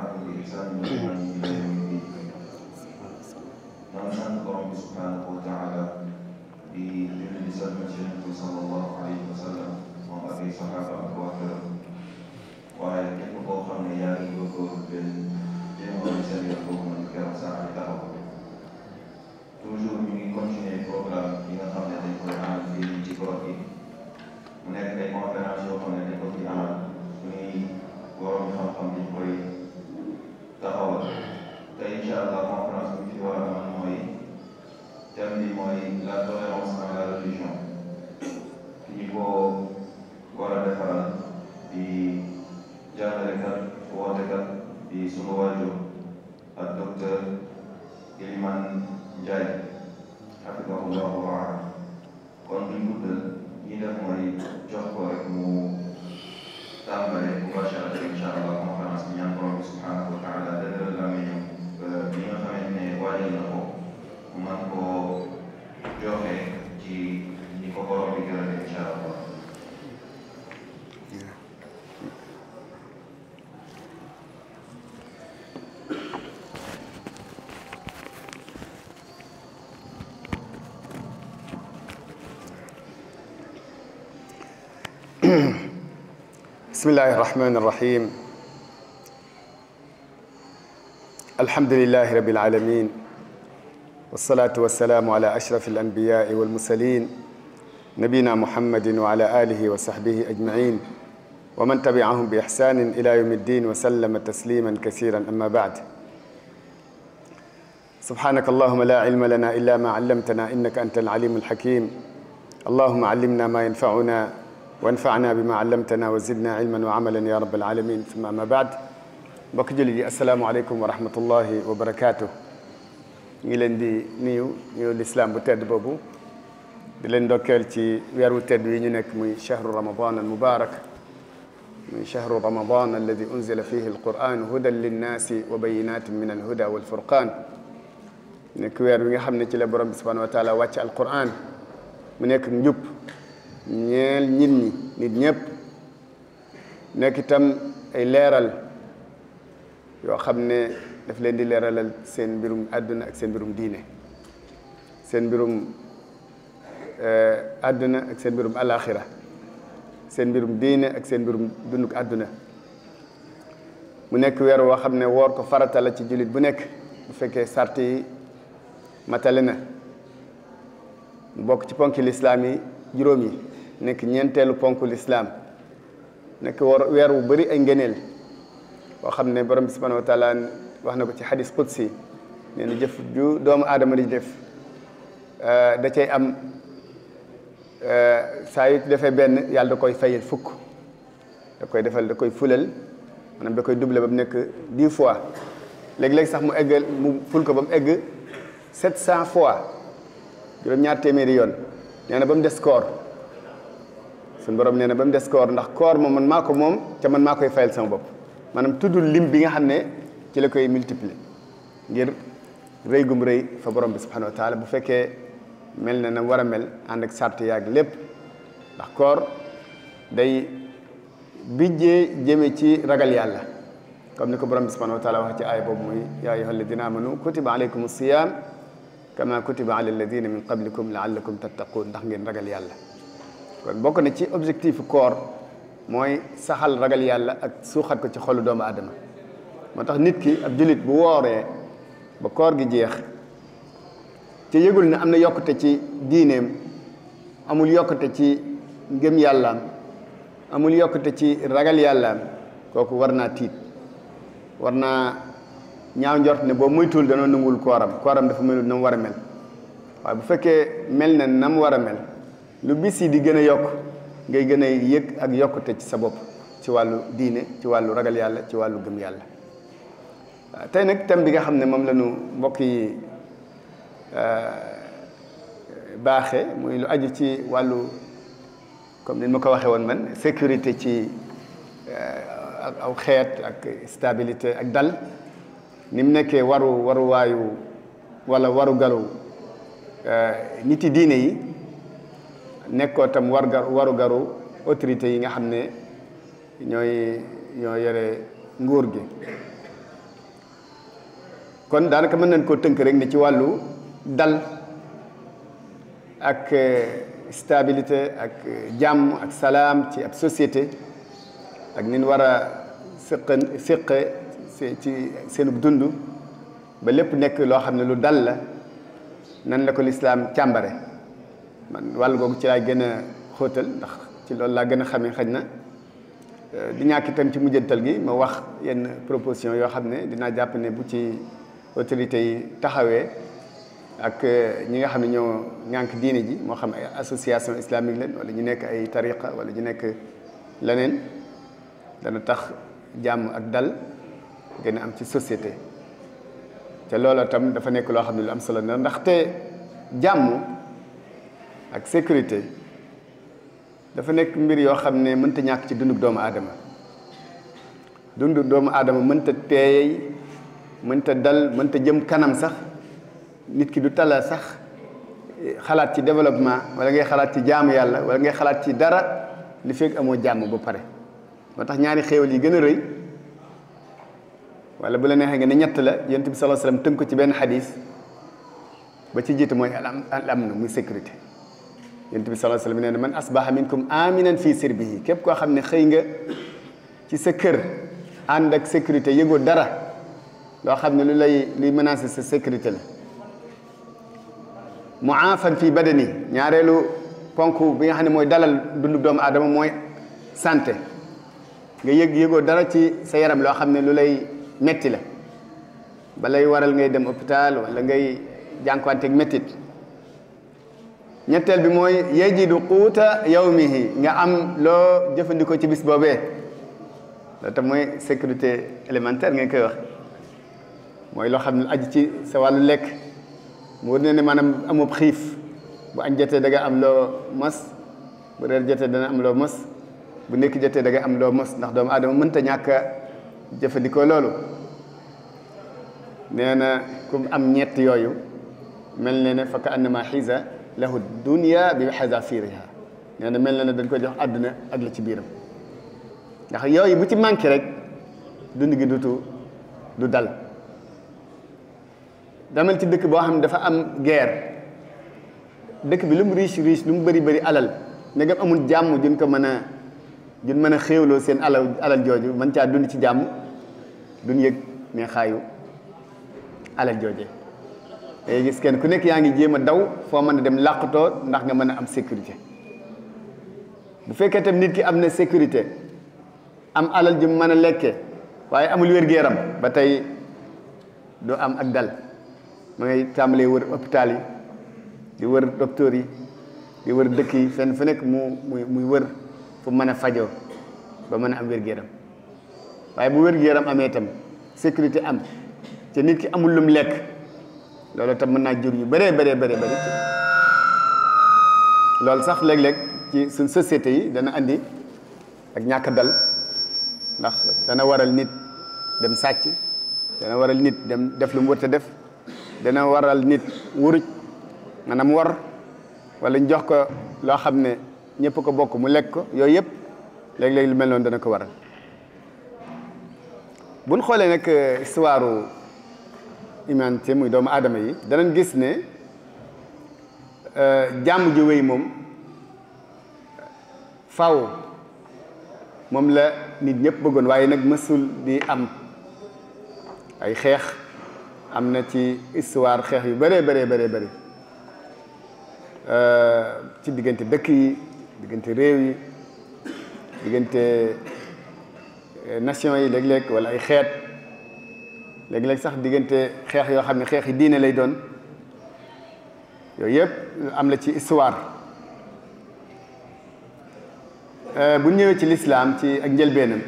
تبعهم بإحسان إلى يوم الدين. نحمد رب سبحانه وتعالى برسالة النبي صلى الله عليه وسلم وعلى صحابة أبواكر وكيف توقعنا يا الذكور بالجمع رسالة يقوم من كرساء التهوى. Toujours ñu ngi continuer programme yi nga xam ne dañ koy amal fii ci gox gi mu nekk ay conférence yoo xam ne dañ ko fi amal suñuy borom xam-xam dañ koy taxawal te incha allah conférence bi fi war a amal mooy thème bi mooy la tolérance dans la religion ki ñu ko war a defaral di jàngalekat wootekat di sunu waajur ak docteur Elimane Ndiaye hafidahullah wa raa kon duñ guddal ñi def mooy jox ko rek mu tàmbale mubasharatan incha allah conférence bi ñaan borom bi subhanahu wa taala dëgëral làmmiñam li nga xamante ne waajal na ko mu mën koo joxe ci ñi ko borom bi gërëm incha allah. بسم الله الرحمن الرحيم الحمد لله رب العالمين والصلاة والسلام على أشرف الأنبياء والمرسلين نبينا محمد وعلى آله وصحبه أجمعين ومن تبعهم بإحسان إلى يوم الدين وسلم تسليما كثيرا أما بعد سبحانك اللهم لا علم لنا إلا ما علمتنا إنك أنت العليم الحكيم اللهم علمنا ما ينفعنا وانفعنا بما علمتنا وزدنا علما وعملا يا رب العالمين ثم أما بعد mbokk jullit yi asalaamaaleykum wa rahmatullahi wa barakaatu. ngi leen di nuyu lislaam bu tedd boobu di leen ndokkeel ci weer wu tedd yi ñu nekk muy chahru ramadan al mubarak muy chahru ramadan alladi unzila fihi alquran hudan linnaasi wa bayinatin min alhuda walfurqan nekk weer wi nga xam ne ci la borom bi subhanahu wa taala wàcc alquran mu nekk njub ñeel nit ñëpp nekk itam ay leeral yoo xam ne daf leen di leeralal seen mbirum àdduna ak seen mbirum diine seen mbirum àdduna ak seen mbirum alaxira seen mbirum diine ak seen mbirum dunduk àdduna mu nekk weer woo xam ne woor ko farata la ci jullit bu nekk bu fekkee sart yi matale na mu bokk ci ponki lislaam yi juróom yi nekk ñeenteelu ponku lislaam nekk weer wu bëri ay ngëneel boo xam ne borom bi subhanahu wa taala wax na ko ci xadis qudsi nee na jëf ju doomu aadama di def da cay am saa yu defee benn yàlla da koy fayal fukk da koy fulal maanaam da koy doublé ba mu nekk 10 fois léeg-léeg sax mu eggal mu ful ko ba mu egg 700 fois juróom-ñaar téeméeri yoon nee na ba mu des koor suñu borom nee na ba mu des koor ndax koor moom man maa ko moom ca man maa koy fayal sama bopp maanaam tuddul lim bi nga xam ne ci la koy multiplier ngir rëy gum rëy fa borom bi subhanahu wa taala bu fekkee mel na war a mel ànd ak sart yaag lépp ndax koor day bijjee jëme ci ragal yàlla comme ni ko borom bi subhanahu wa taala wax ci aaya boobu muy yaa ayyuha alladina amanu kutiba alaykum siyam kama kutiba ala alladina min qablikum laallakum tattaqun ndax ngeen ragal yàlla kon bokk na ci objectif koor mooy saxal ragal yàlla ak suuxat ko ci xolu doomu aadama moo tax nit ki ab jullit bu wooree ba koor gi jeex ci yëgul ne am na yokkute ci diineem amul yokkute ci ngëm yàllaam amul yokkute ci ragal yàllaam kooku war naa tiit war naa ñaaw njort ne boo muytul danoo nangul kooram dafa melul na mu war a mel waaye bu fekkee mel na na mu war a mel lu bis yi di gën a yokk ngay gën a yëg ak yokkute ci sa bopp ci wàllu diine ci wàllu ragal yàlla ci wàllu gëm yàlla tey nag thème bi nga xam ne moom la ñu mbokk yi baaxee muy lu aju ci wàllu comme ni ma ko waxee woon man sécurité ci aw xeet ak stabilité ak dal ni mu nekkee waruwaayu wala waru garu nit yi diine yi nekkoo tam waru garu autorité yi nga xam ne ñoo yore nguur gi kon daanaka mën nañ koo tënk rek ne ci wàllu dal ak stabilité ak jàmm ak salaam ci ab société ak nin war a séqe ci seenub dund ba lépp nekk loo xam ne lu dal la nan la ko lislaam càmbare man wàll googu ci laay gën a xóotal ndax ci loolu laa gën a xamee xëj na di ñàkk itam ci mujjantal gi ma wax yenn proposition yoo xam ne dinaa jàpp ne bu ci autorités yi taxawee ak ñi nga xam ne ñoo ŋànk diine ji moo xam ay association islamique leen wala ñu nekk ay tariqa wala ñu nekk leneen dana tax jàmm ak dal gën a am ci société te loolu tam dafa nekk loo xam ne lu am solo na ndaxte jàmm ak sécurité dafa nekk mbir yoo xam ne mënta ñàkk ci dundu doomu aadama dundu doomu aadama mënta teey mënta dal mënta jëm kanam sax nit ki du tala sax xalaat ci développement wala ngay xalaat ci jaamu yàlla wala ngay xalaat ci dara li fekk amoo jàmm ba pare moo tax ñaari xéewal yi gën a rëy wala bu la neexee nga ne ñett la yonent bi sallallahu alayhi wasallam tënk ko ci benn xadis ba ci jiitu mooy al amn muy sécurité yonent bi sallallahu alayhi wasallam nee na man asbaha minkum aminan fii sirbihi képp koo xam ne xëy nga ci sa kër ànd ak sécurité yëgoo dara loo xam ne luy menacer sa sécurité la muafan fii badani ñaareelu ponk bi nga xam ne mooy dalal dundu doomu aadama mooy santé nga yëgoo dara ci sa yaram loo xam ne lu lay metti la ba lay waral ngay dem hôpital wala ngay jànkuwanteeg mettit ñetteel bi mooy yajidu quuta yawmihi nga am loo jëfandikoo ci bis boobee loolu tam mooy sécurité élémentaire ngeen koy wax mooy loo xam ne aju ci sa wàllu lekk mu wër ne maanaam amub xiif bu añ jotee da nga am loo mos bu reer jotee dana am loo mos bu nekk jotee da nga am loo mos ndax doomu aadama mënta ñàkk a jëfandikoo loolu nee na ku am ñett yooyu mel ne ne fa ka annama xiisa lahu dunya bi xazafiriha nee na mel na ne dañ koy jox àdduna ak la ci biiram ndax yooyu bu ci manqué rek dund gi du dal damal ci dëkk boo xam ne dafa am guerre dëkk bi lu mu riche lu mu bëri alal ndegam amul jàmm juñ ko mën a xéewloo seen alal jooju mën caa dund ci jàmm duñ yëg ne xaayu alal jooje day gis kenn ku nekk yaa ngi jéem a daw foo mën a dem làqutoo ndax nga mën a am sécurité bu fekkee tam nit ki am na sécurité am alal ju mën a lekke waaye amul wér-gu-yaram ba tey doo am ak dal ma ngay tàmbalee wër hôpital yi di wër docteur yi di wër dëkk yi fenn fu nekk muy wër fu mën a fajoo ba mën a am wér-gu-yaram waaye bu wér-gu-yaram amee itam sécurité am te nit ki amul lum lekk loolu tam mën naa jur yu bëree bëri loolu sax léeg-léeg ci suñ société yi dana andi ak ñàkk dal ndax dana waral nit dem sàcc dana waral nit dem def lu mu war a def dana waral nit wuruj maanaam war wala ñu jox ko loo xam ne ñëpp ko bokk mu lekk ko yooyu yëpp léeg-léeg lu mel noonu dana ko waral bu ñu xoolee nag histoire humanité muy doomu aadama yi danañ gis ne jàmm ju wéy moom faaw moom la nit ñëpp bëggoon waaye nag mësul di am ay xeex am na ci histoire xeex yu bëree bëri ci diggante dëkk yi diggante réew yi diggante nation yi léeg-léeg wala ay xeet léeg-léeg sax diggante xeex yoo xam ne xeex yi diine lay doon yooyu yëpp am la ci histoire bu ñëwee ci lislaam ci ak njëlbeenam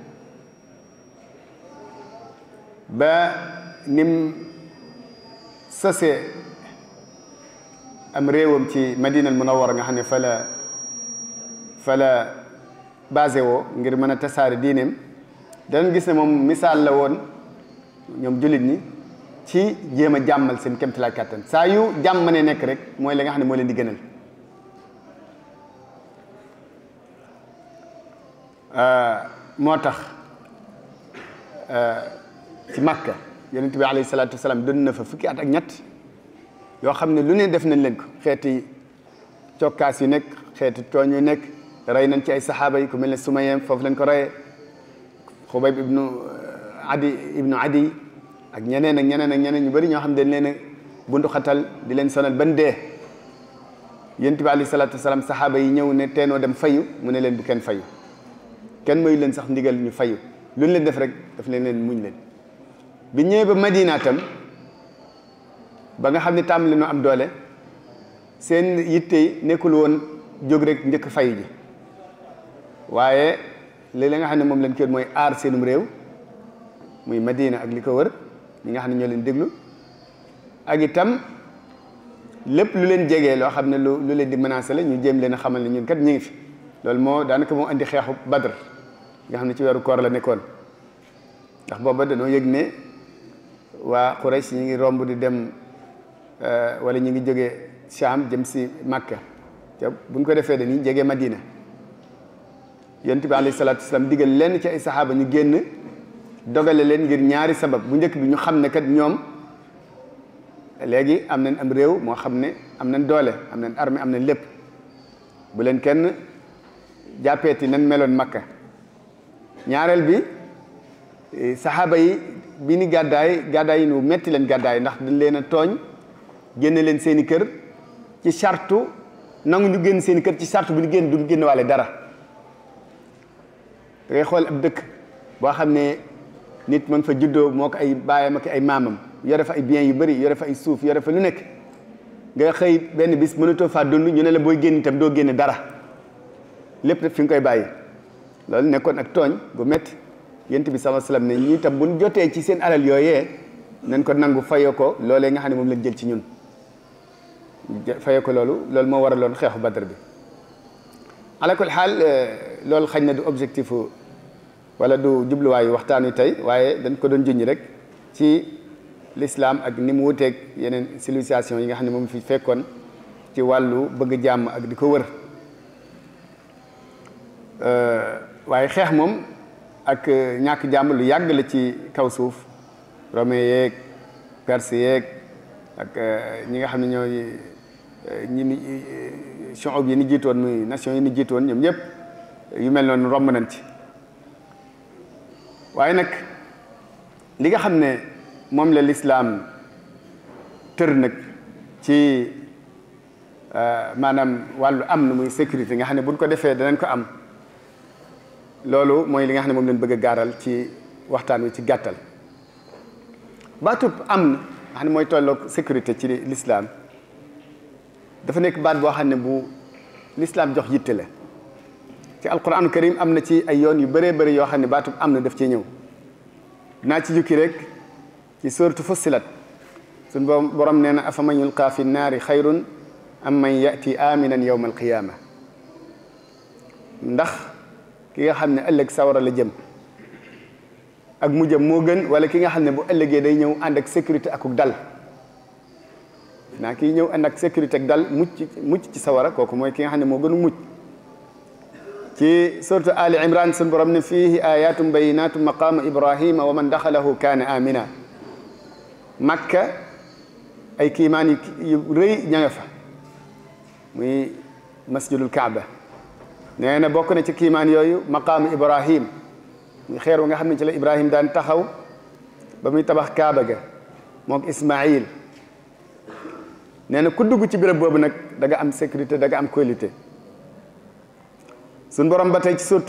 ba nim sosee am réewam ci Madina al Munawwara nga xam ne fa la basé woo ngir mën a tasaare diineem danañ gis ne moom misaal la woon ñoom jullit ñi ci jéem a jàmmal seen kéemtalaay kàttan saa yu jàmm ne nekk rek mooy la nga xam ne moo leen di gënal moo tax ci Makka yonent bi alayhi salaatu wasalaam dund na fa fukki at ak ñett yoo xam ne lu ne def nañ leen ko xeeti cokkaas yu nekk xeeti tooñ yu nekk rey nañ ci ay saxaaba yi ku mel ne Sumayya foofu lañ ko reyee Xubayb ibnu Adi ak ñeneen ak ñeneen ak ñeneen ñu bëri ñoo xam ne dañ leen a bundu xatal di leen sonal ban dee yonent bi alayhi salaatu wasalaam saxaaba yi ñëw ne teenoo dem fayu mu ne leen bu kenn fayu kenn mayu leen sax ndigal ñu fayu lu ñu leen def rek daf leen muñ leen bi ñëwee ba Madina tam ba nga xam ne tàmm leen am doole seen yitte nekkul woon jóg rek njëkk fayu ji waaye léeg-léeg nga xam ne moom leen kër mooy aar seenum réew muy Madina ak li ko wër ñi nga xam ne ñoo leen déglu ak itam lépp lu leen jegee loo xam ne lu leen di menacé la ñu jéem leen a xamal ne ñun kat ñu ngi fi loolu moo daanaka moo indi xeexu Badr nga xam ne ci weeru koor la nekkoon ndax booba dañoo yëg ne waa Quraysh ñi ngi romb di dem wala ñu ngi jógee Sham jëm si Makka te buñ ko defee dañuy jege Madina yonent bi alayhi salaatu wasalaam digal leen ci ay saxaaba ñu génn dogale leen ngir ñaari sabab bu njëkk bi ñu xam ne kat ñoom léegi am nañ am réew moo xam ne am nañ doole am nañ armée am nañ lépp bu leen kenn jàppeeti nan meloon Makka ñaareel bi saxaaba yi bi ni gàddaay yi nu metti leen gàddaay ndax dañ leen a tooñ génne leen seen i kër ci sartu nangu ñu génn seen i kër ci sartu bu ñu génn duñ génn waale dara da ngay xool ab dëkk boo xam ne nit ma nga fa juddoo moo ko ay baayam ak ay maamam yore fa ay biens yu bëri yore fa ay suuf yore fa lu nekk nga xëy benn bis mënatoo faa dund ñu ne la booy génn itam doo génne dara lépp fi nga koy bàyyi loolu nekkoon ak tooñ bu métti yonent bi sallallahu alayhi wasallam ne ñi itam buñ jotee ci seen alal yooyee nañ ko nangu fayoo ko loolee nga xam ne moom lañ jël ci ñun fayoo ko loolu moo waraloon xeexu Badr bi ala kulli xaal loolu xañ na du objectif wala du jubluwaayu waxtaan wi tey waaye dañ ko doon junj rek ci l'islam ak ni mu wuteeg yeneen civilisation yi nga xam ne moom fi fekkoon ci wàllu bëgg jàmm ak di ko wër waaye xeex moom ak ñàkk jàmm lu yàgg la ci kaw suuf romain yeeg perse yeeg ak ñi nga xam ne ñooy ñi shu'ub yi ni jiitoon muy nation yi ni jiitoon ñoom ñëpp yu mel noonu romb nañ ci waaye nag li nga xam ne moom la lislaam tër nag ci maanaam wàllu am na muy sécurité nga xam ne buñ ko defee danañ ko am loolu mooy li nga xam ne moom leen bëgg a gaaral ci waxtaan wi ci gàttal baatub am na nga xam ne mooy tolloog sécurité ci lislaam dafa nekk baat boo xam ne bu lislaam jox yitte la ci alquranu karim am na ci ay yoon yu bëree bëri yoo xam ne baatub am na daf cee ñëw dinaa ci jukki rek ci suuratu Fussilat suñ borom nee na afa man yulqaa fi naari xayrun am man yati aminan yawma alqiyama ndax ki nga xam ne ëllëg sawara la jëm ak mu jëm moo gën wala ki nga xam ne bu ëllëgee day ñëw ànd ak sécurité akuk dal naa kii ñëw ànd ak sécurité ak dal mucc ci sawara kooku mooy ki nga xam ne moo gënu mucc ci suratu Ali Imran sun borom ne fiihi ayatum bayinatum maqaama Ibrahima wa man daxalahu kaana amina Makka ay kiimaan yu rëy ña nga fa muy masjidul Kaaba nee na bokk na ci kiimaan yooyu maqaamu Ibrahim muy xeer wu nga xam ne ci la Ibrahim daan taxaw ba muy tabax Kaaba ga mook Ismaïl nee na ku dugg ci béréb boobu nag da nga am sécurité da nga am qualité suñ borom ba tey ci surtu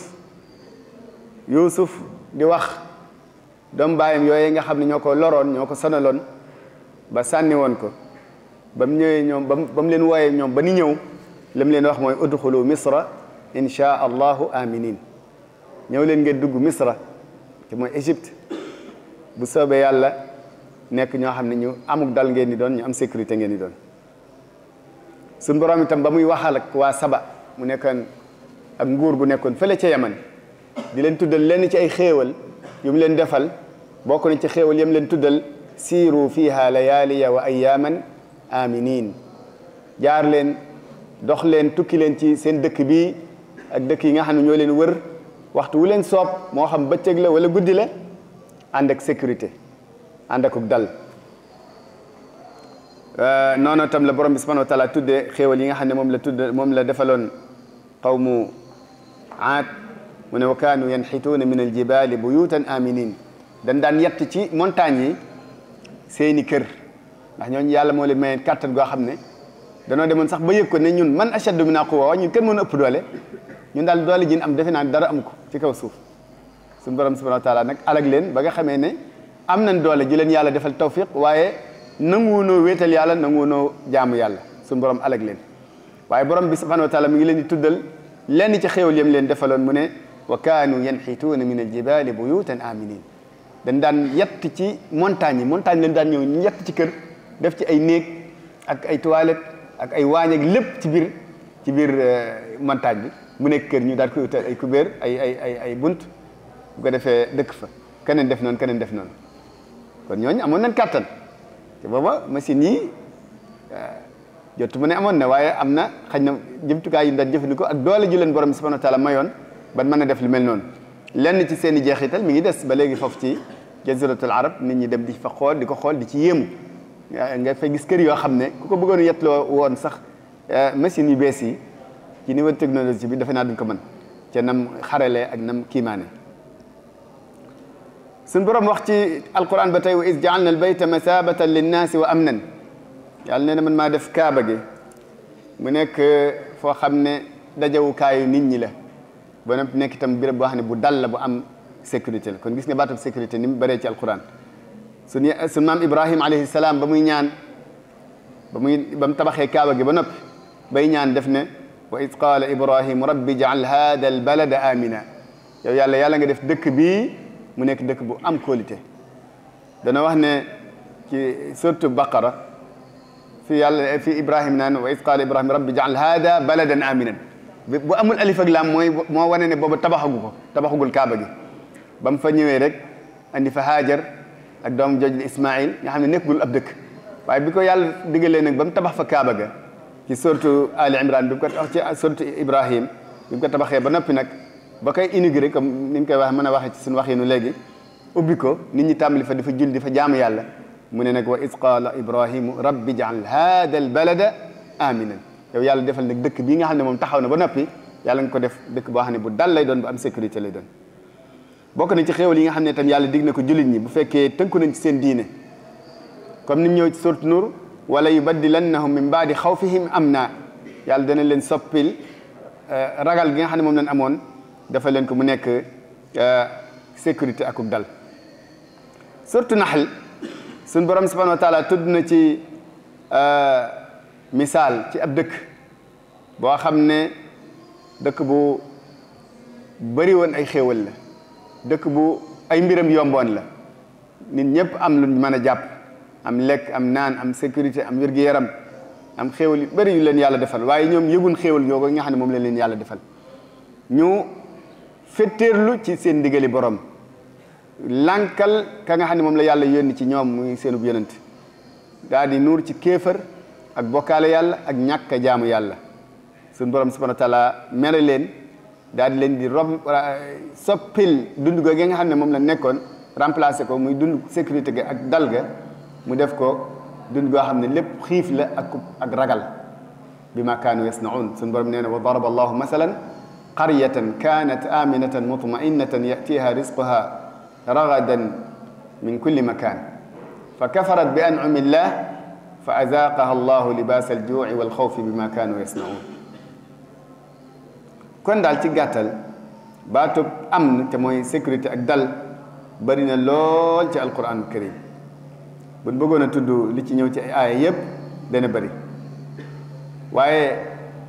Yuusuf di wax doomu baayam yooyu nga xam ne ñoo ko loroon ñoo ko sonaloon ba sànni woon ko ba mu ñëwee ñoom ba mu leen wooyee ñoom ba ni ñëw li mu leen wax mooy udxulu misra insha allahu aminin ñëw leen ngeen dugg misra te mooy Égypte bu soobee yàlla nekk ñoo xam ne ñu amuk dal ngeen di doon ñu am sécurité ngeen di doon suñ borom itam ba muy waxal ak waa Saba mu nekkoon ak nguur gu nekkoon fële ca Yaman di leen tuddal lenn ci ay xéewal yu mu leen defal bokk na ci xéewal yam leen tuddal siiru fiha layaaliya wa ayaaman aminin jaar leen dox leen tukki leen ci seen dëkk bi ak dëkk yi nga xam ne ñoo leen wër waxtu wu leen soob moo xam bëccëg la wala guddi la ànd ak sécurité ànd akuk dal noonu tam la borom bi subhanahu wa taala tuddee xéewal yi nga xam ne moom la defaloon qawmu Aad mu ne wa kaanu yanxituuna min aljibaali buyutan aminin dañ daan yett ci montagne yi seeni kër ndax ñooñu yàlla moo leen mayeen kàttan goo xam ne danoo demoon sax ba yëg ko ne ñun man ashaddu minna quwwa ñun kenn mën a ëpp doole ñun daal doole ji am defe naa dara am ko ci kaw suuf suñu borom subhanahu wa taala nag alag leen ba nga xamee ne am nañ doole ji leen yàlla defal tawfiq waaye nanguwunoo wéetal yàlla nanguwunoo jaamu yàlla suñu borom alag leen waaye borom bi subhanahu wa taala mi ngi leen di tuddal lenn ci xéewal yam leen defaloon mu ne wa kaanu yanxituuna min aljibaali buyutan aminin dañ daan yett ci montagne leen daan ñëw ñu yett ci kër def ci ay néeg ak ay toilette ak ay waañ ak lépp ci biir montagne bi mu nekk kër ñu daal koy utal ay kubéer ay bunt bu ko defee dëkk fa keneen def noonu kon ñooñu amoon nañ kàttan te booba machine yi jotu mu ne amoon na waaye am na xëy na jëmtukaay yi ñu daan jëfandikoo ak doole ji leen borom subhanahu wa taala mayoon ban mën a def lu mel noonu lenn ci seen i jeexital mi ngi des ba léegi foofu ci jaziratul arab nit ñi dem di fa xool di ko xool di ci yéemu nga fay gis kër yoo xam ne ku ko bëggoon yetloo woon sax machine yu bees yi ci niveau technologie bi defe naa duñ ko mën ca nam xarale ak nam kiimaane suñ borom wax ci alquran ba tey wa is jaalna al bayta masabatan linnaasi wa amnan yàlla nee na man maa def kaaba gi mu nekk foo xam ne dajawukaayu nit ñi la ba noppi nekk itam béréb boo xam ne bu dal la bu am sécurité la kon gis nga baatub sécurité ni mu bëree ci alquran suñu maam Ibrahima alayhi salaam ba muy ñaan ba mu tabaxee kaaba gi ba noppi bay ñaan def ne wa id qaala Ibrahima rabbi jaal hada al balada amina yow yàlla nga def dëkk bii mu nekk dëkk bu am qualité dana wax ne ci surtout Baqara fi Ibrahima naan wa id qaala Ibrahima rabbi jaal hada baladan aminan bu amul alif ak laam moo wane ne booba tabaxagul kaaba gi ba mu fa ñëwee rek andi fa Haajar ak doom jooju Ismaïl nga xam ne nekkul ab dëkk waaye bi ko yàlla diggalee nag ba mu tabax fa kaaba ga ci surtout Ali Imran bi mu ko wax ci surtout Ibrahim bi mu ko tabaxee ba noppi nag ba koy inauguré comme ni ñu koy wax mën a waxee ci suñu waxinu léegi ubbi ko nit ñi tàmbali fa dafa julli dafa jaamu yàlla mu ne nag wa iz qaala Ibrahimu rabbi jaal hada al balada aminan yow yàlla defal nag dëkk bii nga xam ne moom taxaw na ba noppi yàlla nga ko def dëkk boo xam ne bu dal lay doon bu am sécurité lay doon bokk na ci xéewal yi nga xam ne itam yàlla dig na ko jullit ñi bu fekkee tënku nañ ci seen diine comme ni mu ñëw ci sourate Nur wala yubaddilannahum min baadi xawfihim amna yàlla dana leen soppil ragal gi nga xam ne moom lañ amoon dafa leen ko mu nekk sécurité akub dal sourate Nahl suñ borom subhanahu wa taala tudd na ci misaal ci ab dëkk boo xam ne dëkk bu bëri woon ay xéewal la dëkk bu ay mbiram yomboon la nit ñëpp am luñ mën a jàpp am lekk am naan am sécurité am wér-gu-yaram am xéewal yu bëri yu leen yàlla defal waaye ñoom yëgun xéewal ñoo nga xam ne moom la leen yàlla defal ñu fetteerlu ci seen ndigali borom lànkal ka nga xam ne moom la yàlla yónni ci ñoom muy seenub yonent daal di nuur ci kéefër ak bokkaale yàlla ak ñàkk a jaamu yàlla suñu borom subhanahu wa taala mere leen daal di leen di soppil dund go gi nga xam ne moom la nekkoon remplacé ko muy dund sécurité ga ak dal ga mu def ko dund goo xam ne lépp xiif la ak ragal bi ma kaanu yasnaun suñu borom nee na wa daraba allahu masalan qaryatan kanat aminatan mutma'innatan yatiha rizquha ragadan min kulli makan fa kafarat bi an'ami llah fa azaqaha allahu libas alju'i wal xawfi bi ma kaanu yasnaun kon daal ci gàttal baatub am na te mooy sécurité ak dal bari na lool ci alquran karim buñ bëggoon a tudd li ci ñëw ci ay aaya yëpp dana bari waaye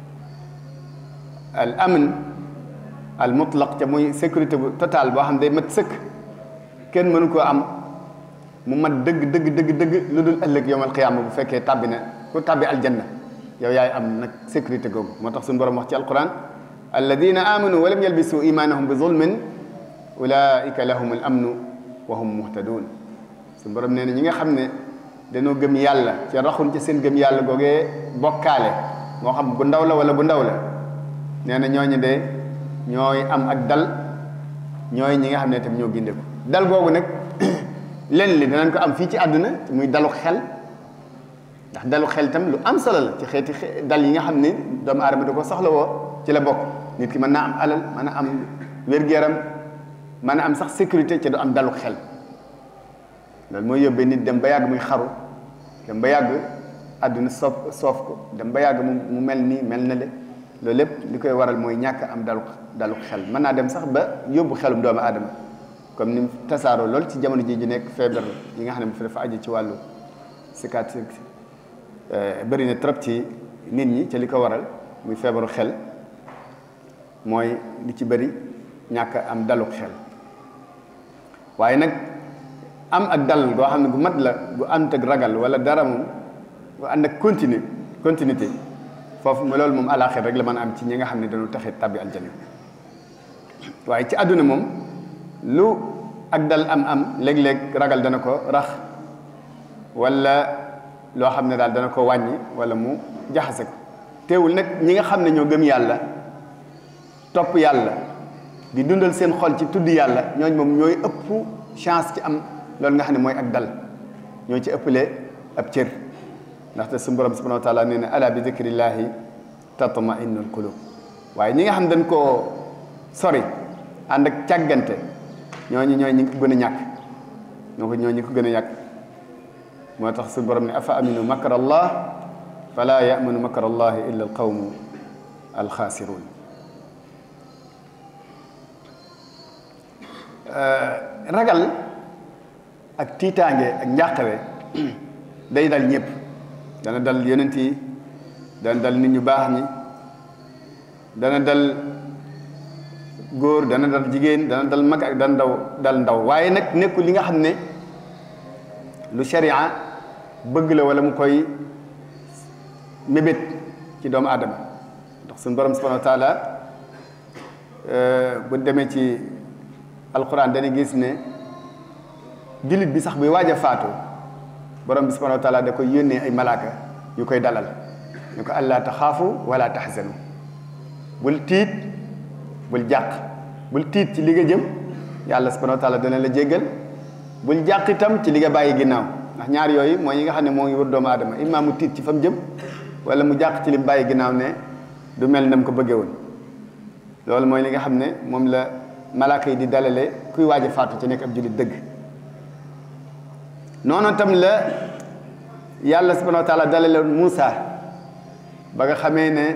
al amn al mutlaq te muy sécurité bu total boo xam day mat sëkk kenn mënu koo am mu mat dëgg lu dul ëllëg yawmal qiyaama bu fekkee tàbbi na ku tàbbi aljanna yow yaay am nag sécurité googu moo tax suñu borom wax ci alquran alladina amanu wa lam yalbisu imanahum bi zulmin ulaika lahum al amnu wa hum muhtadun suñu borom nee na ñi nga xam ne dañoo gëm yàlla ci raxun ci seen gëm yàlla googee bokkaale moo xam bu ndaw la wala bu ndaw la nee na ñooñu de ñooy am ak dal ñooy ñi nga xam ne tam ñoo gindeeku dal googu nag lenn li danañ ko am fii ci àdduna muy dalu xel ndax dalu xel itam lu am solo la ci xeeti dal yi nga xam ne doomu aadama da ko soxla woo ci la bokk nit ki mën naa am alal mën a am wér-gu-yaram mën a am sax sécurité ci du am dalu xel loolu mooy yóbbee nit dem ba yàgg muy xaru dem ba yàgg àdduna soof ko dem ba yàgg mu mel nii mel na le loolu lépp li koy waral mooy ñàkk am dalu xel mën naa dem sax ba yóbbu xelum doomu aadama comme ni mu tasaaroo lool ci jamono ji ju nekk feebar yi nga xam ne dafa aju ci wàllu psychiatrie bëri na trop ci nit ñi ci li ko waral muy feebaru xel mooy li ci bëri ñàkk am dalu xel waaye nag am ak dal goo xam ne gu mat la gu ànd ak ragal wala dara moom gu ànd ak continuité foofu loolu moom àlaaxir rek la mën a am ci ñi nga xam ne dañu taxit tabbi aljana waaye ci àdduna moom lu ak dal am léeg-léeg ragal dana ko rax wala loo xam ne daal dana ko wàññi wala mu jaxase ko teewul nag ñi nga xam ne ñoo gëm yàlla topp yàlla di dundal seen xol ci tudd yàlla ñooñ moom ñooy ëpp chance ci am loolu nga xam ne mooy ak dal ñoo ci ëppalee ab cër ndaxte suñu borom subhanahu wa taala nee na ala bi zikrillahi tatma'innul qulub waaye ñi nga xam dañ koo sori ànd ak càggante ñooñu ñooy ñi ko gën a ñàkk ñooñu ko gën a ñàkk moo tax suñu borom ne afa aminu makra allah fala yamanu makra allahi illa al qawmu alxaasiruun ragal ak tiitaange ak njàqare day dal ñëpp dana dal yonent yi dana dal nit ñu baax ñi dana dal góor dana dal jigéen dana dal mag ak dal ndaw waaye nag nekkul li nga xam ne lu sharia bëgg la wala mu koy mébét ci doomu aadama ndax suñu borom subhanahu wa taala bu demee ci alquran dana gis ne jullit bi sax buy waaj a faatu borom bi subhanahu wa taala da koy yónnee ay malaaka yu koy dalal ñu ko allaa taxaafu wala taxzanu bul tiit bul jàq bul tiit ci li nga jëm yàlla subhanahu wa taala dana la jéggal bul jàq itam ci li nga bàyyi ginnaaw ndax ñaar yooyu mooy yi nga xam ne moo ngi wër doomu aadama imma mu tiit ci fa mu jëm wala mu jàq ci li mu bàyyi ginnaaw ne du mel na mu ko bëggee woon loolu mooy li nga xam ne moom la malaaka yi di dalale kuy waaj a faatu ci nekk ab jullit dëgg noonu tam la yàlla subhanahu wa taala dalale Muusa ba nga xamee ne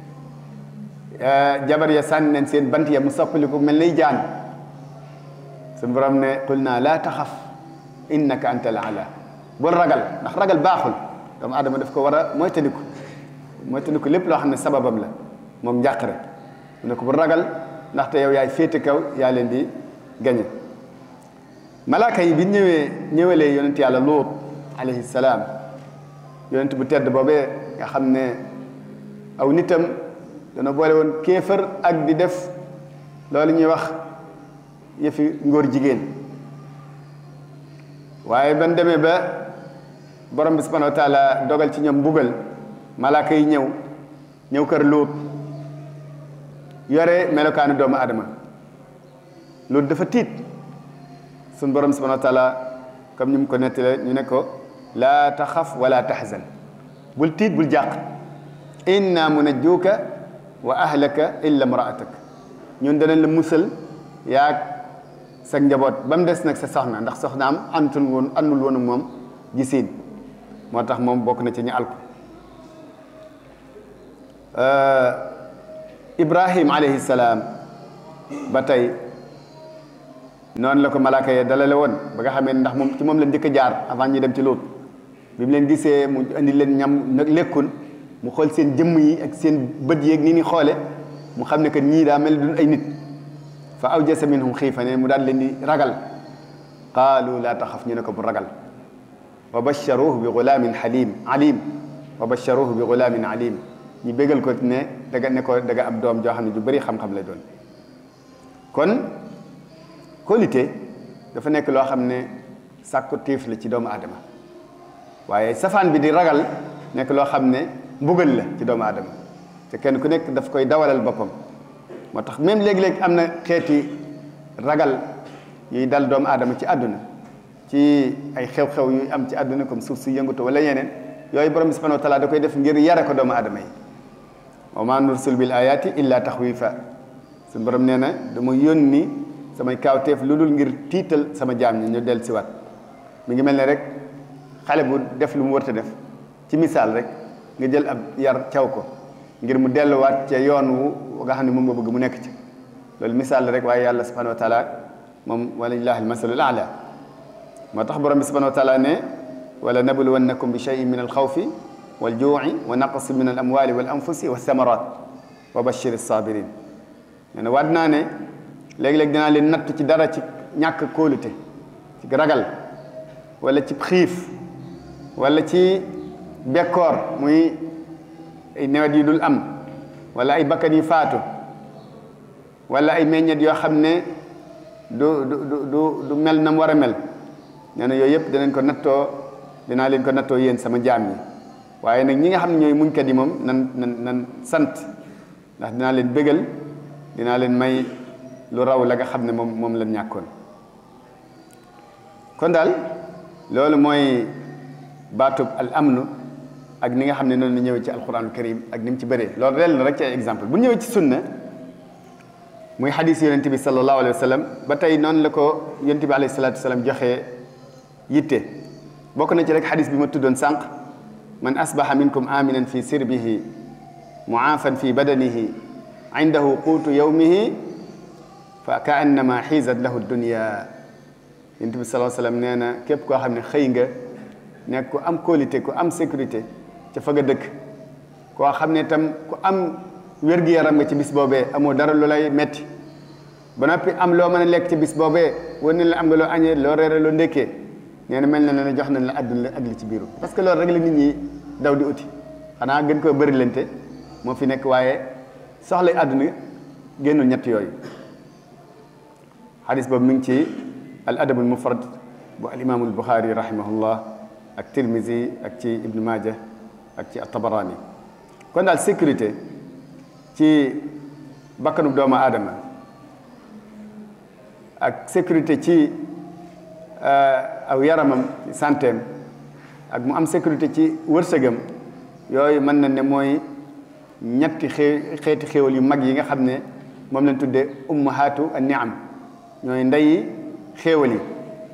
jabar ya sànni nañ seen bant ya mu soppaliku mel nay jaan suñu borom ne qul naa laa taxaf innaka anta al-a'la bul ragal ndax ragal baaxul doomu aadama daf ko war a moytandiku lépp loo xam ne sababam la moom njàqare mu ne ko bul ragal ndaxte yow yaay féete kaw yaa leen di gañe malaaka yi bi ñëwalee yonent yàlla Luut alayhi salaam yonent bu tedd boobee nga xam ne aw nitam dana boole woon kéefër ak di def loolu ñuy wax yëfi ngóor jigéen waaye ban demee ba borom bi subhanahu wa taala dogal ci ñoom mbugal malaaka yi ñëw kër Luut yore melokaanu doomu adama Luut dafa tiit suñ borom subhanahu wa taala comme ni mu ko nettalee ñu ne ko laa taxaf wala taxzan bul tiit bul jàq inna munajjuuka wa ahlaka illa imraatak ñun danañ la musal yaag sa njaboot ba mu des nag sa soxna ndax soxnaam àndul woon ak moom gisiin moo tax moom bokk na ci ñu alku Ibrahim alayhi salaam ba tey noonu la ko malaaka ya dalale woon ba nga xamee ndax moom ci moom la njëkk a jaar avant ñuy dem ci Luut bi mu leen gisee mu indi leen ñam nag lekkul mu xool seen jëmm yi ak seen bët yeeg ni ni xoole mu xam ne que ñii daa mel duñ ay nit fa awjasa minhum xiifa ne mu daal leen di ragal qaalu laa taxaf ñu ne ko bu ragal wa basharuhu bi gulaamin alim wa basharuhu bi gulaamin alim ñu bégal ko ne daga am doom joo xam ne ju bëri xam-xam lay doon kon kóolite dafa nekk loo xam ne sàkku tiif la ci doomu aadama waaye safaan bi di ragal nekk loo xam ne mbugal la ci doomu aadama te kenn ku nekk daf koy dawalal boppam moo tax même léegi-léegi am na xeeti ragal yuy dal doomu aadama ci àdduna ci ay xew-xew yu am ci àdduna comme suuf si yëngatu wala yeneen yooyu borom bi subhanahu wa taala da koy def ngir yare ko doomu aadama yi wa ma nursil bil ayati illa taxwifa suñu borom nee na dama yónni samay kaawteef lu dul ngir tiital sama jaam ñi ñu del si waat mi ngi mel ne rek xale bu def lu mu warta def ci misaal rek nga jël ab yar caw ko ngir mu delluwaat ca yoon wu nga xam ne moom nga bëgg mu nekk ci loolu misaal la rek waaye yàlla subhanahu wa taala moom walillahi almasalul ala moo tax borom bi subhanahu wa taala ne wala nabluwannakum bi cheyin min alxawfi waljuuci wa naqsi min al amwali wal anfusi wa samarat wa bashir sabirin nee na waat naa ne léegi-léegi dinaa leen natt ci dara ci ñàkk kóolute ci ragal wala ci xiif wala ci bekkoor muy ay nawet yi dul am wala ay bakkan yi faatu wala ay meññet yoo xam ne du mel na mu war a mel nee na yooyu yëpp dinaa leen ko nattoo yéen sama jaam yi waaye nag ñi nga xam ne ñooy muñkat yi moom nan sant ndax dinaa leen bégal dinaa leen may lu raw la nga xam ne moom lañ ñàkkoon kon daal loolu mooy baatub al amnu ak ni nga xam ne noonu la ñëwee ci alquranul karim ak ni mu ci bëree loolu rel na rek ci ay exemple bu ñëwee ci sunna muy xadis yonent bi sallallahu alayhi wa sallam ba tey noonu la ko yonent bi alayhi salatu wasalam joxee yitte bokk na ci rek xadis bi ma tuddoon sànq man asbaha minkum aminan fi sirbihi muaafan fi badanihi indahu quutu yawmihi fa ka annama xiizat lahu dunya yonent bi sallallahu alayhi wa sallam nee na képp koo xam ne xëy nga nekk ku am qualité ku am sécurité ca fa nga dëkk koo xam ne tam ku am wér-gu-yaram nga ci bis boobee amoo dara lu lay metti ba noppi am loo mën a lekk ci bis boobee war nañ la am nga loo añee loo reere loo ndékkee nee na mel na ne jox nañ la àdduna ak li ci biiru parce que loolu rek la nit ñi daw di uti xanaa gën koo bëri lente moo fi nekk waaye soxlay àdduna génnul ñett yooyu xadis boobu mi ngi ci al adabul mufrad bu al imaamul buxaari rahimahullah ak tirmisi ak ci ibnu maaja ak ci at-tabarani kon daal sécurité ci bakkanu doomu aadama ak sécurité ci aw yaramam santeem ak mu am sécurité ci wërsëgam yooyu mën na ne mooy ñetti xeeti xéewal yu mag yi nga xam ne moom lañ tuddee ummahaatu an-ni'am ñooy ndeyi xéewal yi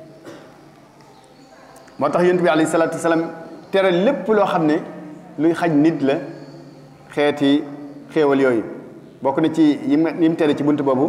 moo tax yonent bi alayhi salaatu wasalaam tere lépp loo xam ne luy xaj nit la xeeti xéewal yooyu bokk na ci yi mu tere ci bunt boobu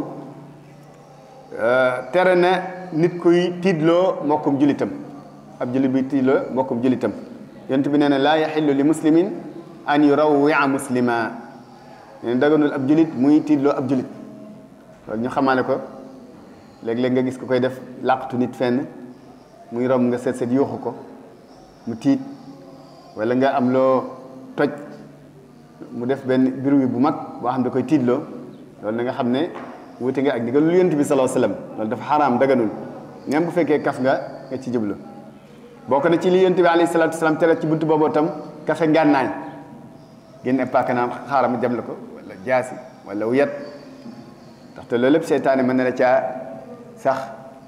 tere na nit kuy tiidloo mbokkum julitam ab julit bi tiidloo mbokkum julitam yonent bi nee na laa yaxillu li muslimin an yurawwi'a muslima nee na daganul ab julit muy tiidloo ab julit loolu ñu xamaale ko léeg-léeg nga gis ko koy def làqatu nit fenn muy romb nga seet yuuxu ko mu tiit wala nga am loo toj mu def benn bruit bu mag boo xam da koy tiitloo loolu na nga xam ne wuute nga ak digalul yonent bi sallallahu alayhi wasallam loolu dafa xaraam daganul même bu fekkee kaf nga ci jublu bokk na ci li yonent bi alayhi salaatu wasallam tere ci buntu boobu tam kafe ngànnaay génne paaka naan xaaral ma jam la ko wala jaasi wala wuyat ndaxte loolu lépp seytaane mën na la caa sax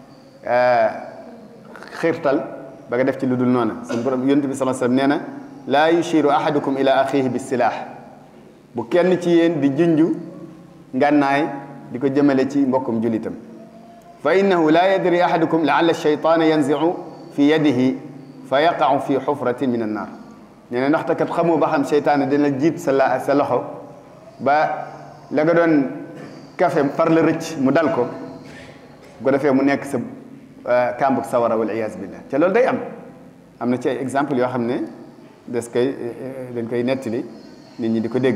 xiirtal ba nga def ci lu dul noona suñu borom yonent bi sallallahu alayhi wasallam nee na laa yushiru ahadukum ila axihi bi silaah bu kenn ci yéen di junju ngànnaay di ko jëmale ci mbokkum julitam fa innahu laa yadri ahadukum laalla shaytaana yanziu fi yadihi fa yaqau fi xufratin min annaar nee na ndaxte kat xamoo ba xam seytaane dina jiit sa loxo ba la nga doon kafe far la rëcc mu dal ko bu ko defee mu nekk sa kàmbug sawara wal iyaas billah te loolu day am na ci ay exemple yoo xam ne dañ koy nettali nit ñi di ko dégg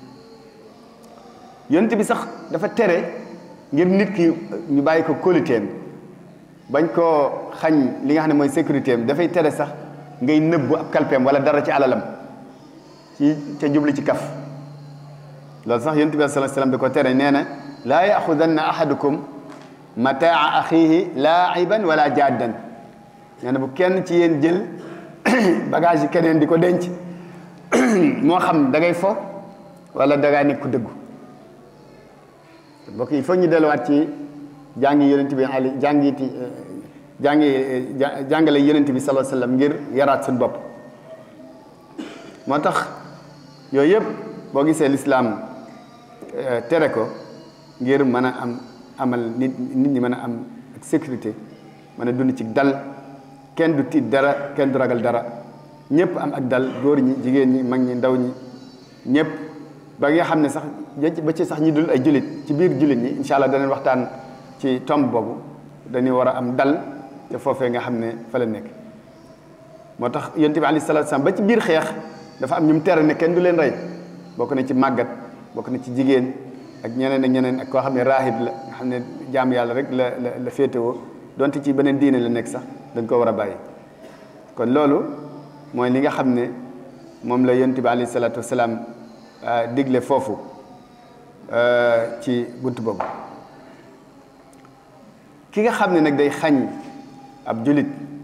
yonent bi sax dafa tere ngir nit ki ñu bàyyi ko kóoluteem bañ koo xañ li nga xam ne mooy sécurité am dafay tere sax ngay nëbbu ab kalpeem wala dara ci alalam ci ca jubli ci kaf loolu sax yonent bi sallallahu alayhi wasallam da ko tere nee na laa yaxudanna ahadukum mataa axihi laa'iban wala jaddan nee na bu kenn ci yéen jël bagage yi keneen di ko denc moo xam da ngay fo wala da ngaa nekk ku dëggu mbokk yi foog ñu delluwaat ci jàngi yonent bi jàngiti jàngale yonent bi sallallahu alayhi wasallam ngir yaraat suñu bopp. moo tax yooyu yëpp boo gisee lislaam tere ko ngir mën a amal nit ñi mën a am ak sécurité mën a dund ci dal, kenn du tiit dara, kenn du ragal dara, ñëpp am ak dal, góor ñi, jigéen ñi, mag ñi, ndaw ñi, ñëpp ba nga xam ne sax ba ci sax ñi dul ay jullit ci biir jullit ñi incha allah danañ waxtaan ci tomb boobu dañuy war a am dal te foofee nga xam ne fa la nekk. moo tax yonent bi alayhi salaatu salaam ba ci biir xeex dafa am ñu mu tere ne kenn du leen rey, bokk na ci màggat, bokk na ci jigéen ak ñeneen ak ñeneen ak koo xam ne raahib la nga xam ne jaam yàlla rek la féetewoo donte ci beneen diine la nekk sax dañ ko war a bàyyi. kon loolu mooy li nga xam ne moom la yonent bi alayhi salaatu wasalaam digle foofu ci bunt boobu. ki nga xam ne nag day xañ ab julit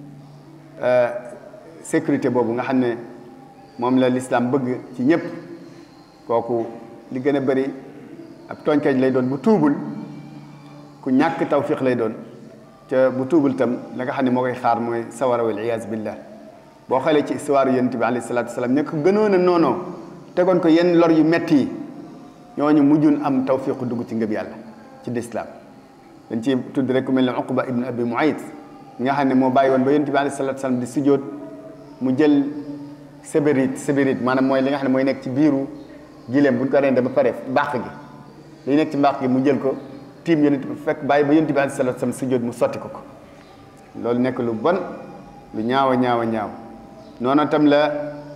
sécurité boobu nga xam ne moom la lislaam bëgg ci ñëpp, kooku li gën a bari ab tooñkat lay doon bu tuubul, ku ñàkk tawfiq lay doon ca bu tuubul tam la nga xam ne moo koy xaar mooy sawara wal iyaas billah. boo xoolee ci histoire yonent bi alayhi salaatu wasalaam ña ko gënoon a noonoo tegoon ko yenn lor yu metti yi ñooñu mujjun am tawfiqu dugg ci ngëm yàlla ci lislaam. dañ ci tudd rek ku mel ne Uqba ibn Abi Muayt nga xam ne moo bàyyi woon ba yonent bi alayhi salaatu wasalaam di sujjóot mu jël sébérite maanaam mooy li nga xam ne mooy nekk ci biiru gileem bu ñu ko rendee ba pare mbàq gi li nekk ci mbàq gi mu jël ko tiim yonent bi fekk bàyyi ba yonent bi alayhi salaatu wasalaam sujjóot mu sotti ko loolu nekk lu bon lu ñaaw a ñaaw noonu tam la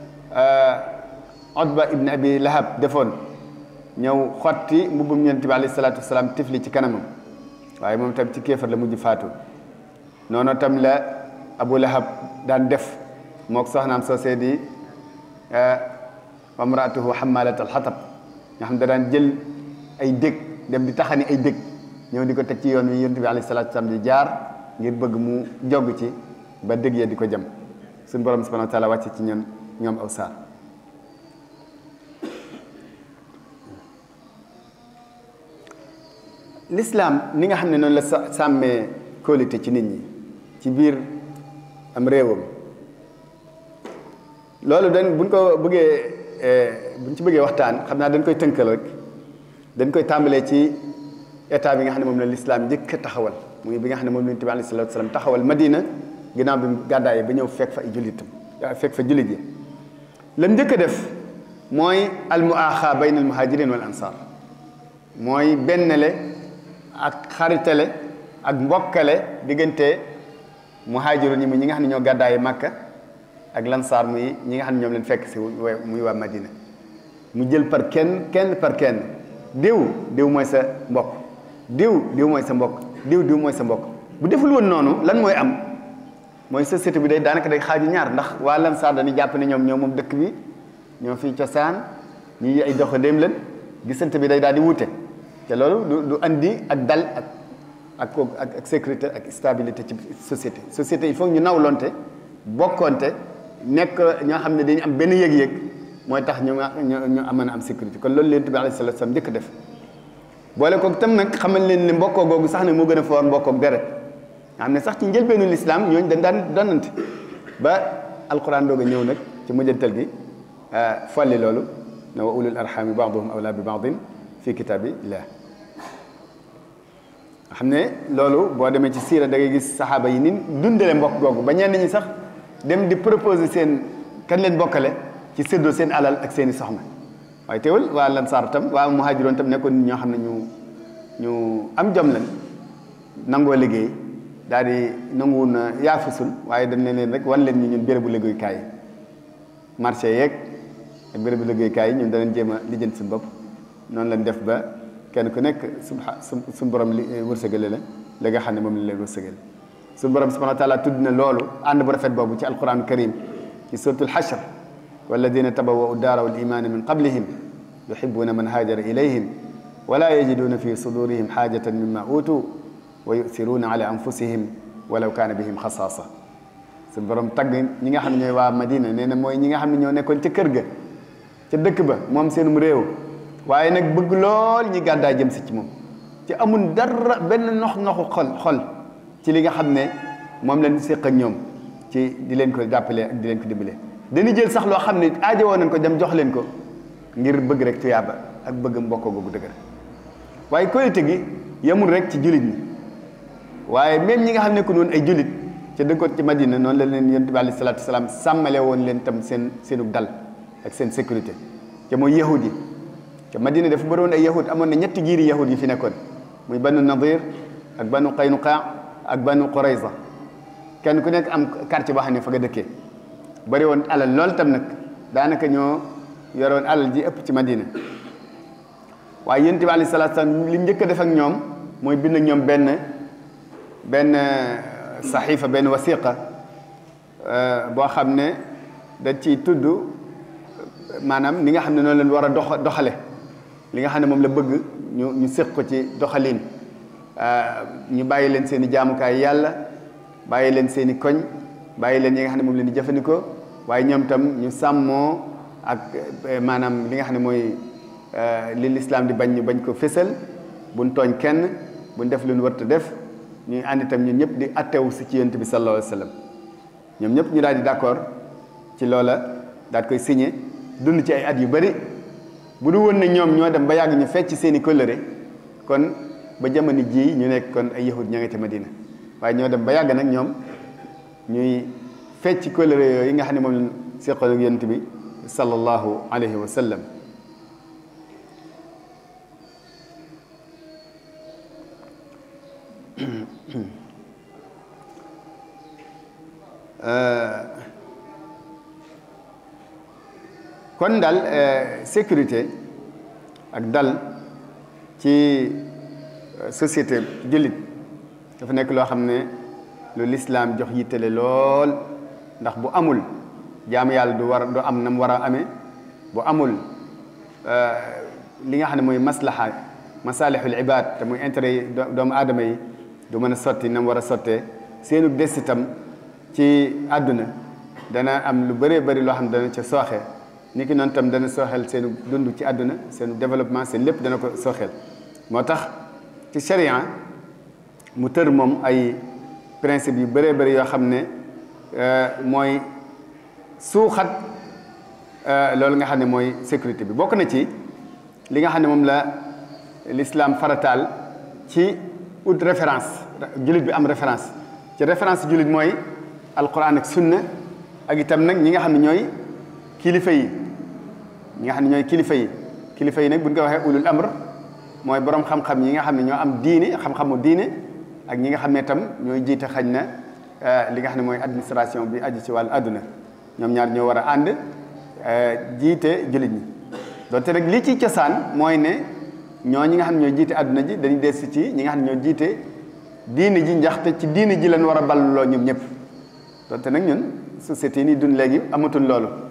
Utba ibn Abi Lahab defoon ñëw xotti mbubbum yonent bi alayhi salaatu wasalaam tifli ci kanamam waaye moom tam ci kéefar la mujj faatu. noonu tam la Abu Lahab daan def mook soxnaam soosee di wamraatuhu xamalatal xatab nga xam da daan jël ay dég dem di taxani ay dég ñëw di ko teg ci yoon wi yonent bi alayhi salaatu wasalaam di jaar ngir bëgg mu jogg ci ba dég ya di ko jëm suñu borom subhanahu wa taala wàcce ci ñoom aw saar. l'islam ni nga xam ne noonu la sàmmee kóolite ci nit ñi ci biir am réewam loolu buñ ko bëggee buñ ci bëggee waxtaan xam naa dañ koy tënkal rek dañ koy tàmbalee ci état bi nga xam ne moom la l'islam njëkk a taxawal muy bi nga xam ne moom la Yonent bi alayhi salaatu wa salaam taxawal Madina ginnaaw bi mu gàddaayee ba ñëw fekk fa ay jullitam fekk fa jullit yi lam njëkk a def mooy al muaaxa bayna al muhajirin wal ansar mooy bennale ak xaritale ak mbokkale diggante muhaajiru ñi nga xam ne ñoo gàddaaye Makka ak lansaar muy ñi nga xam ne ñoom leen fekk si muy waa Madina mu jël par kenn par kenn diw mooy sa mbokk diw mooy sa mbokk diw mooy sa mbokk bu deful woon noonu lan mooy am mooy société bi day daanaka day xaaju ñaar ndax waa lansaar dañuy jàpp ne ñoom moom dëkk bi ñoo fi cosaan ñi ay doxandéem leen gisante bi day daal di wuute te loolu du andi ak dal ak sécurité ak stabilité ci société il faut ñu nawlonte bokkonte nekk ñoo xam ne dañu am benn yëg-yëg mooy tax ñu mën a am sécurité kon loolu Yonent bi alayhi salaatu salaam njëkk def boole koog tam nag xamal leen ne mbokkoo googu sax ne moo gën a foor mbokkoog deret nga xam ne sax ci njëlbeenu lislaam ñooñu dañ daan donante ba alquran doog a ñëw nag ci mujjantal gi folli loolu ne wa ulul arhami baaduhum awla bi baadin fi kitaabillah xam ne loolu boo demee ci siira da ngay gis saxaaba yi ni dundale mbokk googu ba ñenn ñi sax dem di proposer seen kan leen bokkale ci séddoo seen alal ak seeni soxna waaye teewul waa lansaar tam waa muhaajiroon tam nekkoon ñoo xam ne ñu am jom lañ nangoo liggéey daal di nanguwu na yaafusul waaye dañ leen rek wan leen ñu ñun bérébu liggéeyukaay yi marché yeeg ak bérébu liggéeyukaay yi ñun danañ jéem a lijjanti suñu bopp noonu lañ def ba kenn ku nekk suñu borom li wërsëgale la nga xam ne moom la leen wërsëgale suñu borom subhanahu wa taala tudd na loolu ànd bu rafet boobu ci alquran karim ci suratul hashr walladina tabawwa'u daara wal imana min qablihim yuhibbuna man haajara ilayhim wala yajiduna fi sudurihim haajatan mimma utu wa yu'thiruna ala anfusihim walaw kaana bihim xasaasa suñu borom tagg ñi nga xam ne ñooy waa Madina nee na mooy ñi nga xam ne ñoo nekkoon ca kër ga ca dëkk ba moom seenum réew waaye nag bëgg lool ñi gàddaay jëm si ci moom ci amul dara benn noxu xol ci li nga xam ne moom lañ séq ak ñoom ci di leen ko jàppale ak di leen ko dimbale dañuy jël sax loo xam ne aajowoo nañ ko dem jox leen ko ngir bëgg rek tuyaaba ak bëgg mbokk googu dëgër waaye korite gi yemul rek ci jullit ñi waaye même ñi nga xam ne ko noonu ay jullit ca dëkkoon ci Madina noonu la leen yonent bi alayhi salaatu salaam sàmmale woon leen tam seenu dal ak seen sécurité te mooy yahud yi te Madina dafa bëroon ay yahud amoon na ñetti giiri yahud yi fi nekkoon muy banu Nadir ak banu Qaynuqa ak banu Qurayza kenn ku nekk am quartier boo xam ne fa nga dëkkee bëri woon alal lool tam nag daanaka ñoo yoroon alal ji ëpp ci Madina waaye yonent bi alayhi salaatu salaam li njëkk a def ak ñoom mooy bind ak ñoom benn saxiifa benn wasiqa boo xam ne da ciy tudd maanaam li nga xam ne noonu leen war a doxale li nga xam ne moom la bëgg ñu séq ko ci doxalin ñu bàyyi leen seen i jaamukaay yàlla bàyyi leen seen i koñ bàyyi leen yi nga xam ne moom leen di jëfandikoo waaye ñoom tam ñu sàmmoo ak maanaam li nga xam ne mooy li lislaam di bañ ñu bañ ko fésal buñ tooñ kenn buñ def lu ñu warta def ñuy ànd itam ñun ñëpp di attewu si ci yonent bi sallallahu alayhi wa sallam ñoom ñëpp ñu daal di d'accord ci loola daal koy signé dund ci ay at yu bari bu du woon ne ñoom ñoo dem ba yàgg ñu fecc seen i kóllëre kon ba jamono jii ñu nekk kon ay yahud ña nga ca Madina waaye ñoo dem ba yàgg nag ñoom ñuy fecc kóllëre yooyu yi nga xam ne moom lañ seqoon ak yonent bi sallallahu alayhi wa sallam kon daal sécurité ak dal ci société jullit dafa nekk loo xam ne lu lislaam jox yittale lool ndax bu amul jaamu yàlla du am na mu war a amee bu amul li nga xam ne mooy maslaha masalihul ibad te muy intérêt yi doomu aadama yi du mën a sotti na mu war a sottee seenu des itam ci àdduna dana am lu bëree bëri loo xam ne dana ca sooxe ni ki noonu tam dana sooxeel seenu dund ci àdduna seenu développement seen lépp dana ko sooxeel moo tax ci sharia mu tër moom ay principe yu bëree bëri yoo xam ne mooy suuxat loolu nga xam ne mooy sécurité bi bokk na ci li nga xam ne moom la l'islam farataal ci ut référence jullit bi am référence ci référence jullit mooy alquran ak sunna ak itam nag ñi nga xam ne ñooy kilifa yi ñi nga xam ne ñooy kilifa yi nag buñ ko waxee ulul amr mooy borom xam-xam yi nga xam ne ñoo am diine xam-xamu diine ak ñi nga xam ne tam ñooy jiite xañ na li nga xam ne mooy administration bi aju ci wàllu àdduna ñoom ñaar ñoo war a ànd jiite jullit ñi donte nag li ci cosaan mooy ne ñoo ñi nga xam ne ñooy jiite àdduna ji dañuy des ci ñi nga xam ne ñoo jiite diine ji ndaxte ci diine ji lañ war a balluloo ñoom ñëpp donte nag ñun société yi nii dund léegi amatul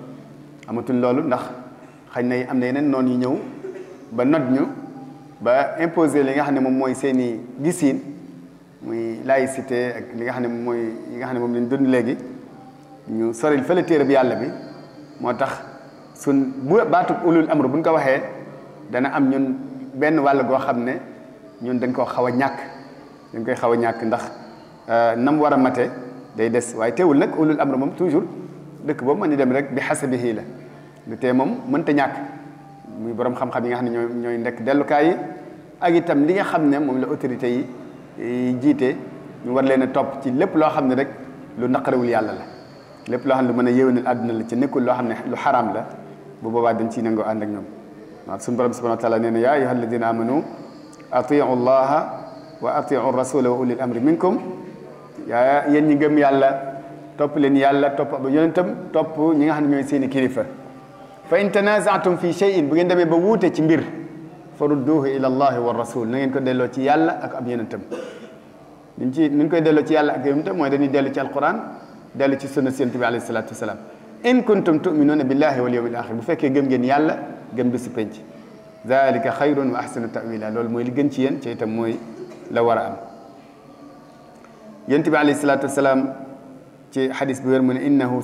loolu ndax xañ na am na yeneen noonu yu ñëw ba not ñu ba imposer li nga xam ne moom mooy seen i gisiin muy laïcité ak li nga xam ne moom mooy yi nga xam ne moom lañ dund léegi ñu soril fële téere bi yàlla bi moo tax bu baatub ulul amr buñ ko waxee dana am ñun benn wàll goo xam ne ñun dañ koo xaw a ñàkk ndax nam war a mate day des waaye teewul nag ulul amr moom toujours dëkk boobu mën ni dem rek bi xasabihi la lu tee moom mënta ñàkk muy borom xam-xam yi nga xam ne ñooy nekk dellukaay yi ak itam li nga xam ne moom la autorité yi jiite ñu war leen a topp ci lépp loo xam ne rek lu naqarewul yàlla la lépp loo xam ne lu mën a yéwénal àdduna la ci nekkul loo xam ne lu xaraam la bu boobaa dañ ciy nangoo ànd ak ñoom waaw suñu borom subhanahu wa taala nee na yaa ayyuha alladina amanu atiu llaha wa atiu rasula wa ulil amri minkum yaa yéen ñi gëm yàlla topp leen yàlla topp ab yonentam topp ñi nga xam ne ñooy seeni kilifa fa in tanazaatum fi shay'in bu ngeen demee ba wuute ci mbir fa rudduhu ila allahi wa rasul na ngeen ko delloo ci yàlla ak ab yonentam niñ koy delloo ci yàlla ak yonentam mooy dañuy dellu ci alquran dellu ci sunna yonent bi alayhi salatu wasalaam in kuntum tu'minuna billahi wal yawmil axir bu fekkee gëm ngeen yàlla gëm bisu penc dalika xayrun wa ahsanu ta'wila loolu mooy li gën ci yéen ci itam mooy la war a am yonent bi alayhi salatu wasalaam ci xadis bi wér mu ne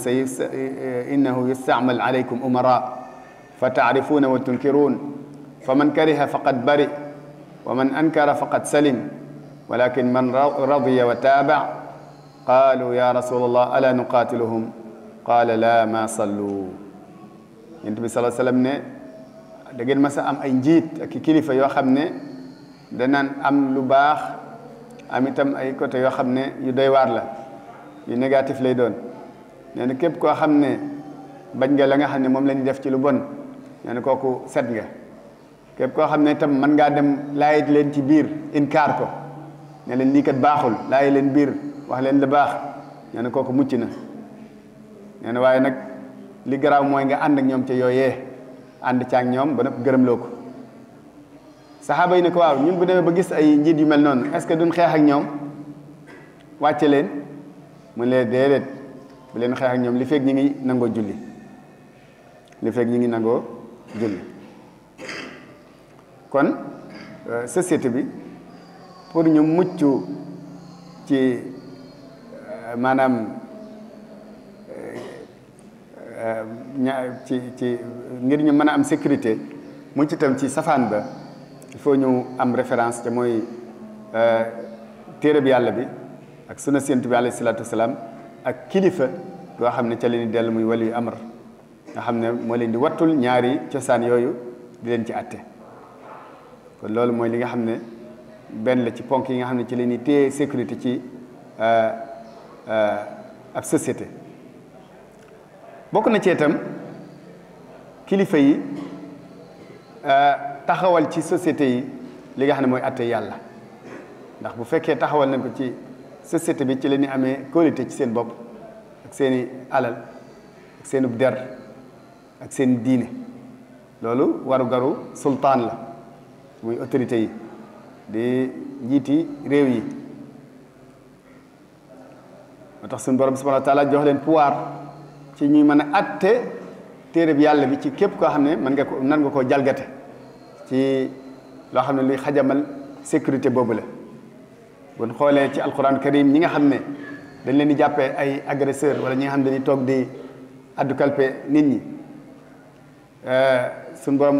innahu yustaamal alaykum umara fa taarifuuna wa tunkiruun fa man kariha faqad bari wa man ankara faqad salim walakin man radiya wa taaba qaalu ya rasulallah ala nuqaatiluhum qaala la ma sallu. yonent bi sallallahu alayhi wasallam ne da ngeen mas a am ay njiit ak kilifa yoo xam ne danaan am lu baax am itam ay côté yoo xam ne yu doy waar la yu négatif lay doon. nee na képp koo xam ne bañ nga la nga xam ne moom la ñuy def ci lu bon nee na kooku set nga. képp koo xam ne itam mën ngaa dem laayit leen ci biir inkaar ko ne leen lii kat baaxul laayi leen biir wax leen la baax nee na kooku mucc na. nee na waaye nag li garaaw mooy nga ànd ak ñoom ca yooyee ànd ca ak ñoom ba nag gërëmloo ko. saxaaba yi ne ko waaw ñun bu demee ba gis ay njiit yu mel noonu est-ce que duñ xeex ak ñoom wàcce leen mu leen déedéet bu leen xeex ak ñoom li fekk ñi ngi nangoo julli li fekk ñi ngi nangoo julli. kon société bi pour ñu mucc ci maanaam ci ngir ñu mën a am sécurité mucc itam ci safaan ba il faut ñu am référence te mooy téere bi yàlla bi ak sunna Yonent bi alayhi salaatu wasalaam ak kilifa goo xam ne ca leen di dellu muy wali amr nga xam ne moo leen di wattul ñaari cosaan yooyu di leen ci àtte. kon loolu mooy li nga xam ne benn la ci ponk yi nga xam ne ci la ñuy téye sécurité ci ab société. bokk na ci itam kilifa yi taxawal ci société yi li nga xam ne mooy àtte yàlla ndax bu fekkee taxawal nañ ko ci société bi ci la ñuy amee qualité ci seen bopp ak seeni alal ak seenu der ak seen diine. loolu waru-garu sultaan la muy autorité yi di njiiti réew yi. moo tax suñu borom subhanahu wa taala jox leen pouvoir ci ñuy mën a atte téere bi yàlla bi ci képp koo xam ne mën nga ko nan nga koo jalgate ci loo xam ne luy xajamal sécurité boobu la. bu ñu xoolee ci alquran karim ñi nga xam ne dañ leen di jàppee ay agresseur wala ñi nga xam ne dañuy toog di addu kalpe nit ñi suñu borom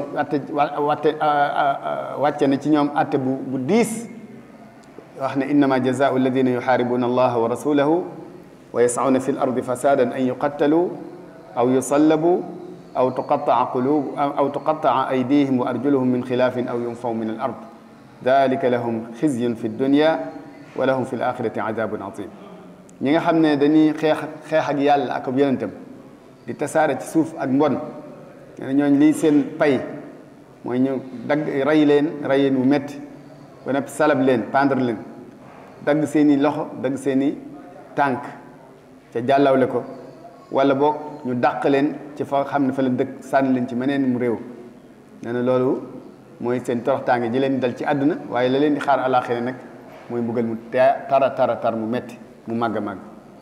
wàcce na ci ñoom atte bu diis wax ne innama jazaau alladina yuxaaribuna allaha wa rasulahu wa yas'una fi l ardi fasadan an yuqattalu aw yusallabu aw tuqatta'a aydihim wa arjuluhum min xilaafin aw yunfaw min al ard dalika lahum xizyun fi dunya wa lahum fi l axirati adabun azim. ñi nga xam ne dañuy xeex ak yàlla ak ab yonentam di tasaare ci suuf ak mbon nee na ñooñ lii seen pay mooy ñu dagg rey leen wu métti ba noppi salab leen pendre leen dagg seeni loxo dagg seeni tànk ca jàllawle ko wala boog ñu dàq leen ci fa xam ne fa leen dëkk sànni leen ci meneen mu réew. nee na loolu mooy seen toroxtaange ji leen dal ci àdduna waaye la leen di xaar àllaaxira nag mooy mbugal mu tar mu metti mu màgg a màgg.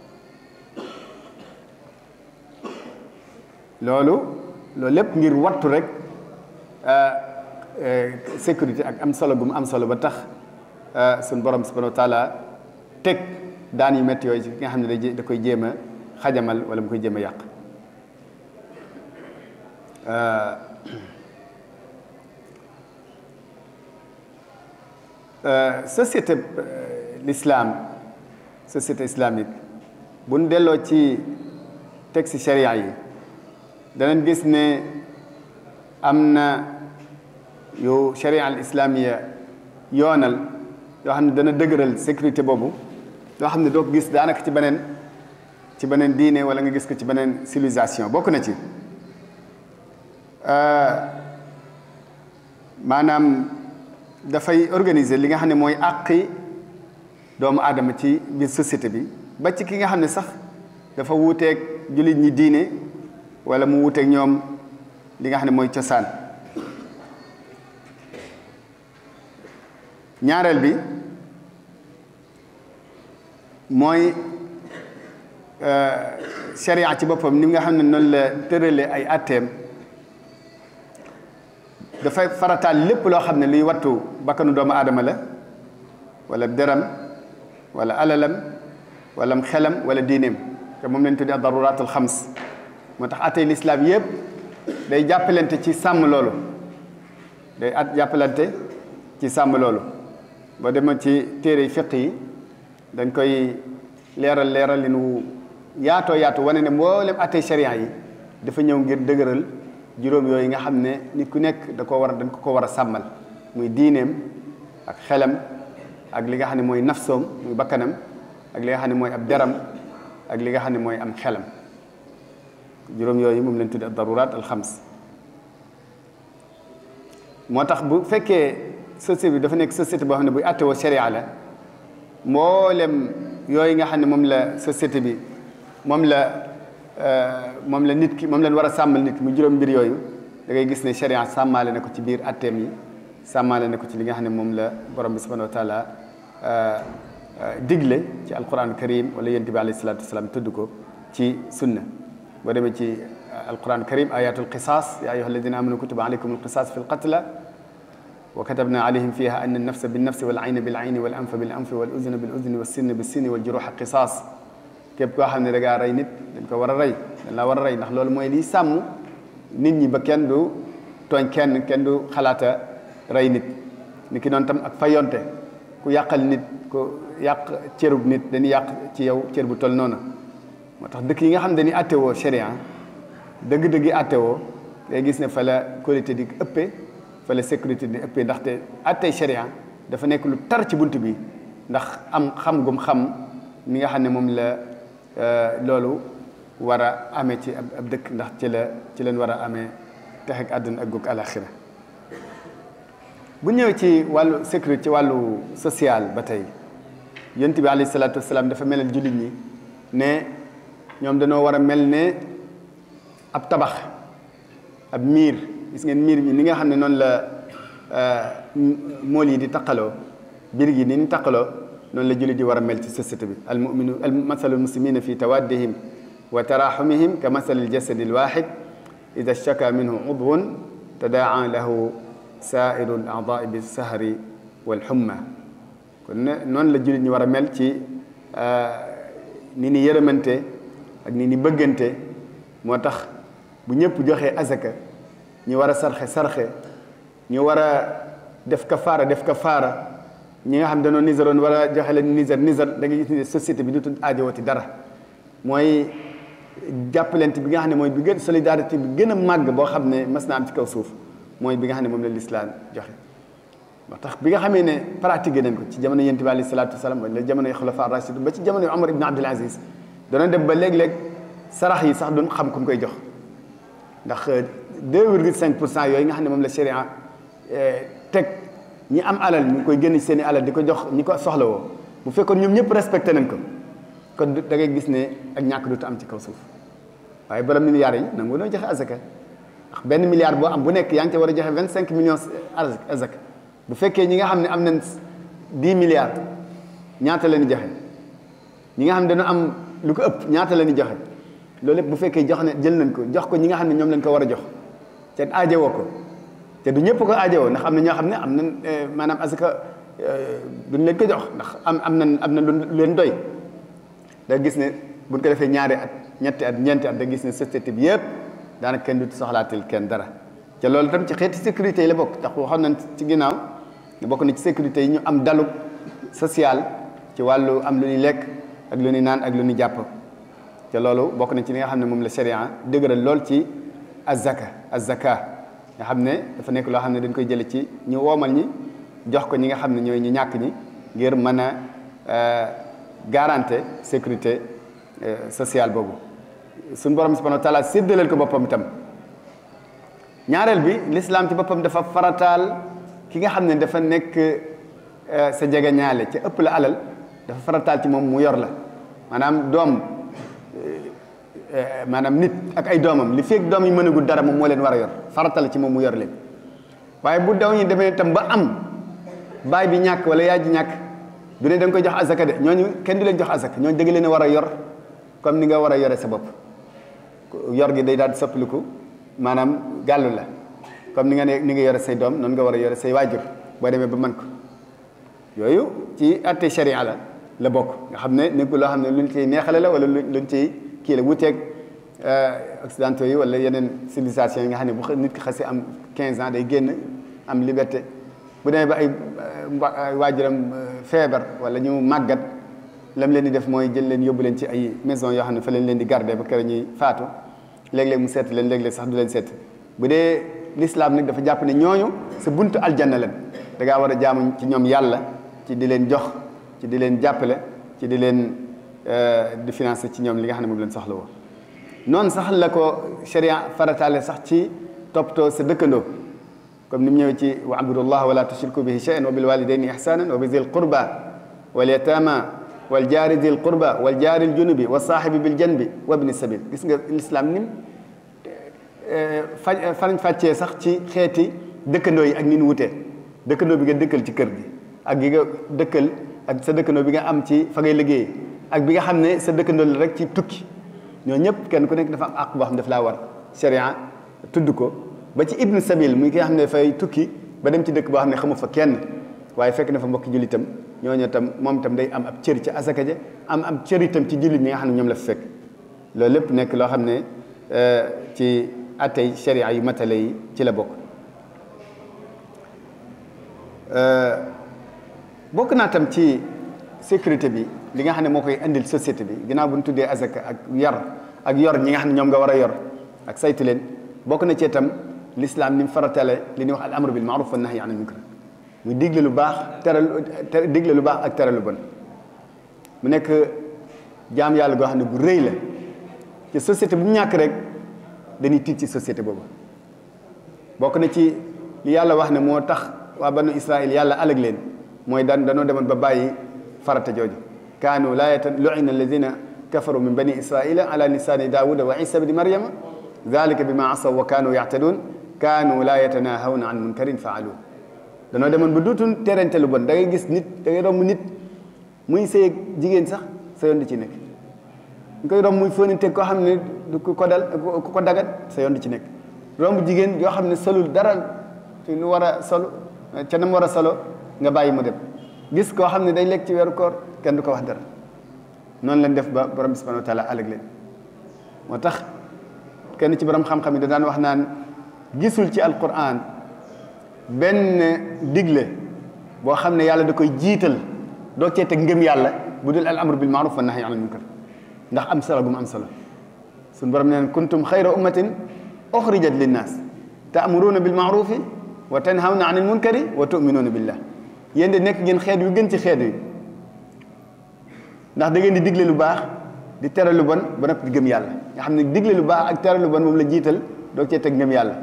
loolu lépp ngir wattu rek sécurité ak am solo gu mu am solo ba tax suñ borom subhanahu wa taala teg daan yu métti yooyu ci ki nga xam ne da koy jéem a xajamal wala mu koy jéem a yàq. Société l'islam société islamique bu ñu delloo ci texte sharia yi danañ gis ne am na yu sharia al islamiya yoonal yoo xam ne dana dëgëral sécurité boobu yoo xam ne doo ko gis daanaka ci beneen diine wala nga gis ko ci beneen civilisation. bokk na ci maanaam dafay organiser li nga xam ne mooy àqi doomu aadama ci biir société bi ba ci ki nga xam ne sax dafa wuuteeg jullit ñi diine wala mu wuuteeg ñoom li nga xam ne mooy cosaan. ñaareel bi mooy sharia ci boppam ni nga xam ne noonu la tëralee ay atteem dafay farataal lépp loo xam ne luy wattu bakkanu doomu aadama la wala deram wala alalam wala xelam wala diineem te moom lañ tuddee daruraatul xams. moo tax attey lislaam yëpp day jàppalante ci sàmm loolu jàppalante ci sàmm loolu boo demee ci téere fiq yi dañ koy leeral li nu yaatoo yaatu wane ne mboolem attey sharia yi dafa ñëw ngir dëgëral juróom yooyu nga xam ne nit ku nekk dañ ko war a sàmmal muy diineem ak xelam ak li nga xam ne mooy nafsoom muy bakkanam ak li nga xam ne mooy ab deram ak li nga xam ne mooy am xelam juróom yooyu moom lañ tudde ad-darurat al-xams moo tax bu fekkee société bi dafa nekk société boo xam ne buy attewoo sharia la mboolem yooyu nga xam ne moom la société bi moom la nit ki moom leen war a sàmmal nit ki mu juróom mbir yooyu da ngay gis ne sharia sàmmaale na ko ci biir atteem yi sàmmaale na ko ci li nga xam ne moom la borom bi subhanahu wa taala digle ci alquran karim wala yonent bi alayhi salatu wasalaam tudd ko ci sunna boo demee ci alquran karim ayatul qisas ya ayyuha alladina amanu kutiba alaykum alqisas fi alqatla wa katabna alayhim fiha anna an-nafsa bin-nafsi wal-ayna bil-ayni wal-anfa bil-anfi wal-udhuna bil-udhuni was-sinna bis-sinni wal-juruha qisas képp koo xam ne da ngaa rey nit dañ ko war a rey dañ la war a rey ndax loolu mooy liy sàmm nit ñi ba kenn du tooñ kenn du xalaata rey nit ni ki noonu tam ak fayonte ku yàqal nit ku yàq cërub nit dañuy yàq ci yow cër bu toll noonu moo tax dëkk yi nga xam ne dañuy attewoo sharia dëgg-dëgg yi attewoo ngay gis ne fa la qualité di ëppee fa la sécurité di ëppee ndaxte attey sharia dafa nekk lu tar ci bunt bi ndax am xam gum xam ni nga xam ne moom la loolu war a amee ci ab dëkk ndax ci leen war a amee texeg àdduna ak goog alaxira bu ñëwee ci wàllu sécurité ci wàllu social ba tey yonent bi alayhi salaatu wasalaam dafa melal jullit ñi ne ñoom dañoo war a mel ne ab tabax ab miir gis ngeen miir bi ni nga xam ne noonu la mool yi di taqaloo biir gi ni ñu taqaloo noonu la jullit di war a mel ci société bi almuminu masalu almuslimina fi tawaddihim wa taraxumihim ka masali aljasadi alwaxid ida shaka minhu udwun tadaa lahu sairu al-a'daa bi sahari wal humma kon noonu la jullit ñi war a mel ci ni ni yërëmante ak ni ni bëggante moo tax bu ñëpp joxee azaka ñu war a sarxe ñu war a def kafaara ñi nga xam dañoo niseroon war a joxe leen niser da nga gis ne société bi dutul aajowati dara mooy jàppalante bi nga xam ne mooy bi gën solidarité bi gën a màgg boo xam ne mas na am ci kaw suuf mooy bi nga xam ne moom la lislaam joxe moo tax bi nga xamee ne pratiqué nañ ko ci jamono yonent bi alayhi salaatu wasalaam wala jamono yi xulafa rashid ba ci jamono Omar ibn Abdul Aziz dana dem ba léeg-léeg sarax yi sax doon xam ku mu koy jox ndax 2,5% yooyu nga xam ne moom la sharia teg ñi am alal ñu koy génn ci seen i alal di ko jox ñi ko soxla woo bu fekkoon ñoom ñëpp respecté nañ ko kon da ngay gis ne ak ñàkk dootu am ci kaw suuf waaye borom milliards yi nangu noo joxe azaka ndax benn milliard boo am bu nekk yaa ngi te war a joxe 25 millions azaka bu fekkee ñi nga xam ne am nañ 10 milliards ñaata la ñu joxe ñi nga xam ne dañoo am lu ko ëpp ñaata la ñu joxe loolu lépp bu fekkee jël nañ ko jox ko ñi nga xam ne ñoom lañ ko war a jox te aajowoo ko te du ñëpp ko aajowoo ndax am na ñoo xam ne am nañ maanaam azaka duñ leen ko jox ndax am na lu leen doy da gis ne buñ ko defee ñaari at ñetti at ñeenti at da gis ne société bi yëpp daanaka kenn du soxlaatil kenn dara te loolu tam ci xeeti sécurité yi la bokk tax waxoon nañ ci ginnaaw bokk na ci sécurité yi ñu am dalu social ci wàllu am lu ñuy lekk ak lu ñuy naan ak lu ñuy jàpp te loolu bokk na ci li nga xam ne moom la sharia dëgëral lool ci azaka nga xam ne dafa nekk loo xam ne dañ koy jële ci ñu woomal ñi jox ko ñi nga xam ne ñooy ñu ñàkk ñi ngir mën a garantir sécurité sociale boobu suñu borom subhanahu wa taala séddaleel ko boppam itam ñaareel bi l'islam ci boppam dafa farataal ki nga xam ne dafa nekk sa jege ñaale ca ëpp la alal dafa farataal ci moom mu yor la maanaam nit ak ay doomam li fekk doom yi mënagul dara moom moo leen war a yor faratal ci moom mu yor leen waaye bu daw ñi demee itam ba am baay bi ñàkk wala yaay ji ñàkk du ne da nga koy jox azaka de ñooñu kenn du leen jox azaka ñooñu dëgg leen a war a yor comme ni nga war a yore sa bopp yor gi day daal di soppaliku maanaam gàllu la comme ni nga yore say doom noonu nga war a yore say waajur boo demee ba mën ko yooyu ci atte sharia la bokk nga xam ne nekkul loo xam ne luñ ciy neexale la wala luñ ciy kii la wuteeg occidentaux yi wala yeneen civilisation yi nga xam ne bu nit ki xasee am 15 ans day génn am liberté bu demee ba ay waajuram feebar wala ñu màggat lam leen di def mooy jël leen yóbbu leen ci ay maison yoo xam ne fa leen di garder ba kër ñuy faatu léeg-léeg mu seet leen léeg-léeg sax du leen seet bu dee l'islam nag dafa jàpp ne ñooñu sa buntu aljanna leen da ngaa war a jaamu ci ñoom yàlla ci di leen jox ci di leen jàppale ci di leen di financer ci ñoom li nga xam ne moom leen soxla woo noonu sax la ko sharia farataale sax ci toppatoo sa dëkkandoo comme ni mu ñëwee ci wa abudullah wala tushriku bihi shay'an wa bil walidayni ihsanan wa bi zil qurba wal yatama wal jaari dil qurba wal jaari al junubi wa saahibi bil janbi wa ibni sabil gis nga l'islam nim farañ fàccee sax ci xeeti dëkkandoo yi ak ni ñu wutee dëkkandoo bi nga dëkkal ci kër gi ak gi nga dëkkal ak sa dëkkandoo bi nga am ci fa ngay liggéey ak bi nga xam ne sa dëkkandoo la rek ci tukki ñoo ñëpp kenn ku nekk dafa am àq boo xam ne daf laa war sharia tudd ko ba ci ibnu sabil muy ki nga xam ne dafay tukki ba dem ci dëkk boo xam ne xamu fa kenn waaye fekk na fa mbokki jullitam ñooñu tam moom tam day am ab cër ci asaka ja am cër itam ci jullit ñi nga xam ne ñoom la fa fekk loolu lépp nekk loo xam ne ci attey sharia yu matale yi ci la bokk bokk naa tam ci sécurité bi li nga xam ne moo koy indil société bi ginnaaw bu ñu tuddee asaka ak yor ñi nga xam ne ñoom nga war a yor ak saytu leen bokk na ci itam l'islam ni mu faratale li ñuy wax al amru bil ma'ruf wa nahyi anil munkar muy digle lu baax digle lu baax ak tere lu bon mu nekk jaam yàlla goo xam ne bu rëy la ci société bu mu ñàkk rek dañuy tiit ci société boobu bokk na ci li yàlla wax ne moo tax waa banu Israël yàlla alag leen mooy danoo demoon ba bàyyi farata jooju kaanu laa lu'ina alladina kafaru min bani israila ala lisani daawuda wa isa bni maryama dalika bima asaw wa kaanu yactaduun kaanu laa yatanahawna an munkarin faalu danoo demoon ba duutul terente lu bon da ngay gis nit da ngay romb nit muy sëy jigéen sax sa yoon di ci nekk ñu koy romb muy fóoninte koo xam ne du ku ko dagat sa yoon di ci nekk romb jigéen yoo xam ne solul dara ci lu war a solo ca nam war a solo nga bàyyi mu dem gis koo xam ne day lekk ci weeru koor kenn du ko wax dara noonu lañ def ba borom bi subhanahu wa taala alag leen moo tax kenn ci borom xam-xam yi da daan wax naan gisul ci alquran benn digle boo xam ne yàlla da koy jiital doo cee teg ngëm yàlla bu dul al amru bil ma'ruf wa nahyi anil munkar ndax am solo gu mu am solo suñu borom neen kuntum xayra ummatin uxrijat linnaas ta'muruuna bil ma'rufi wa tanhawna anil munkari wa tu'minuuna billah yéen de nekk ngeen xeet yu gën ci xeet wi ndax da ngeen di digle lu baax di tere lu bon ba noppi di gëm yàlla nga xam ne digle lu baax ak tere lu bon moom la jiital doo cee teg ngëm yàlla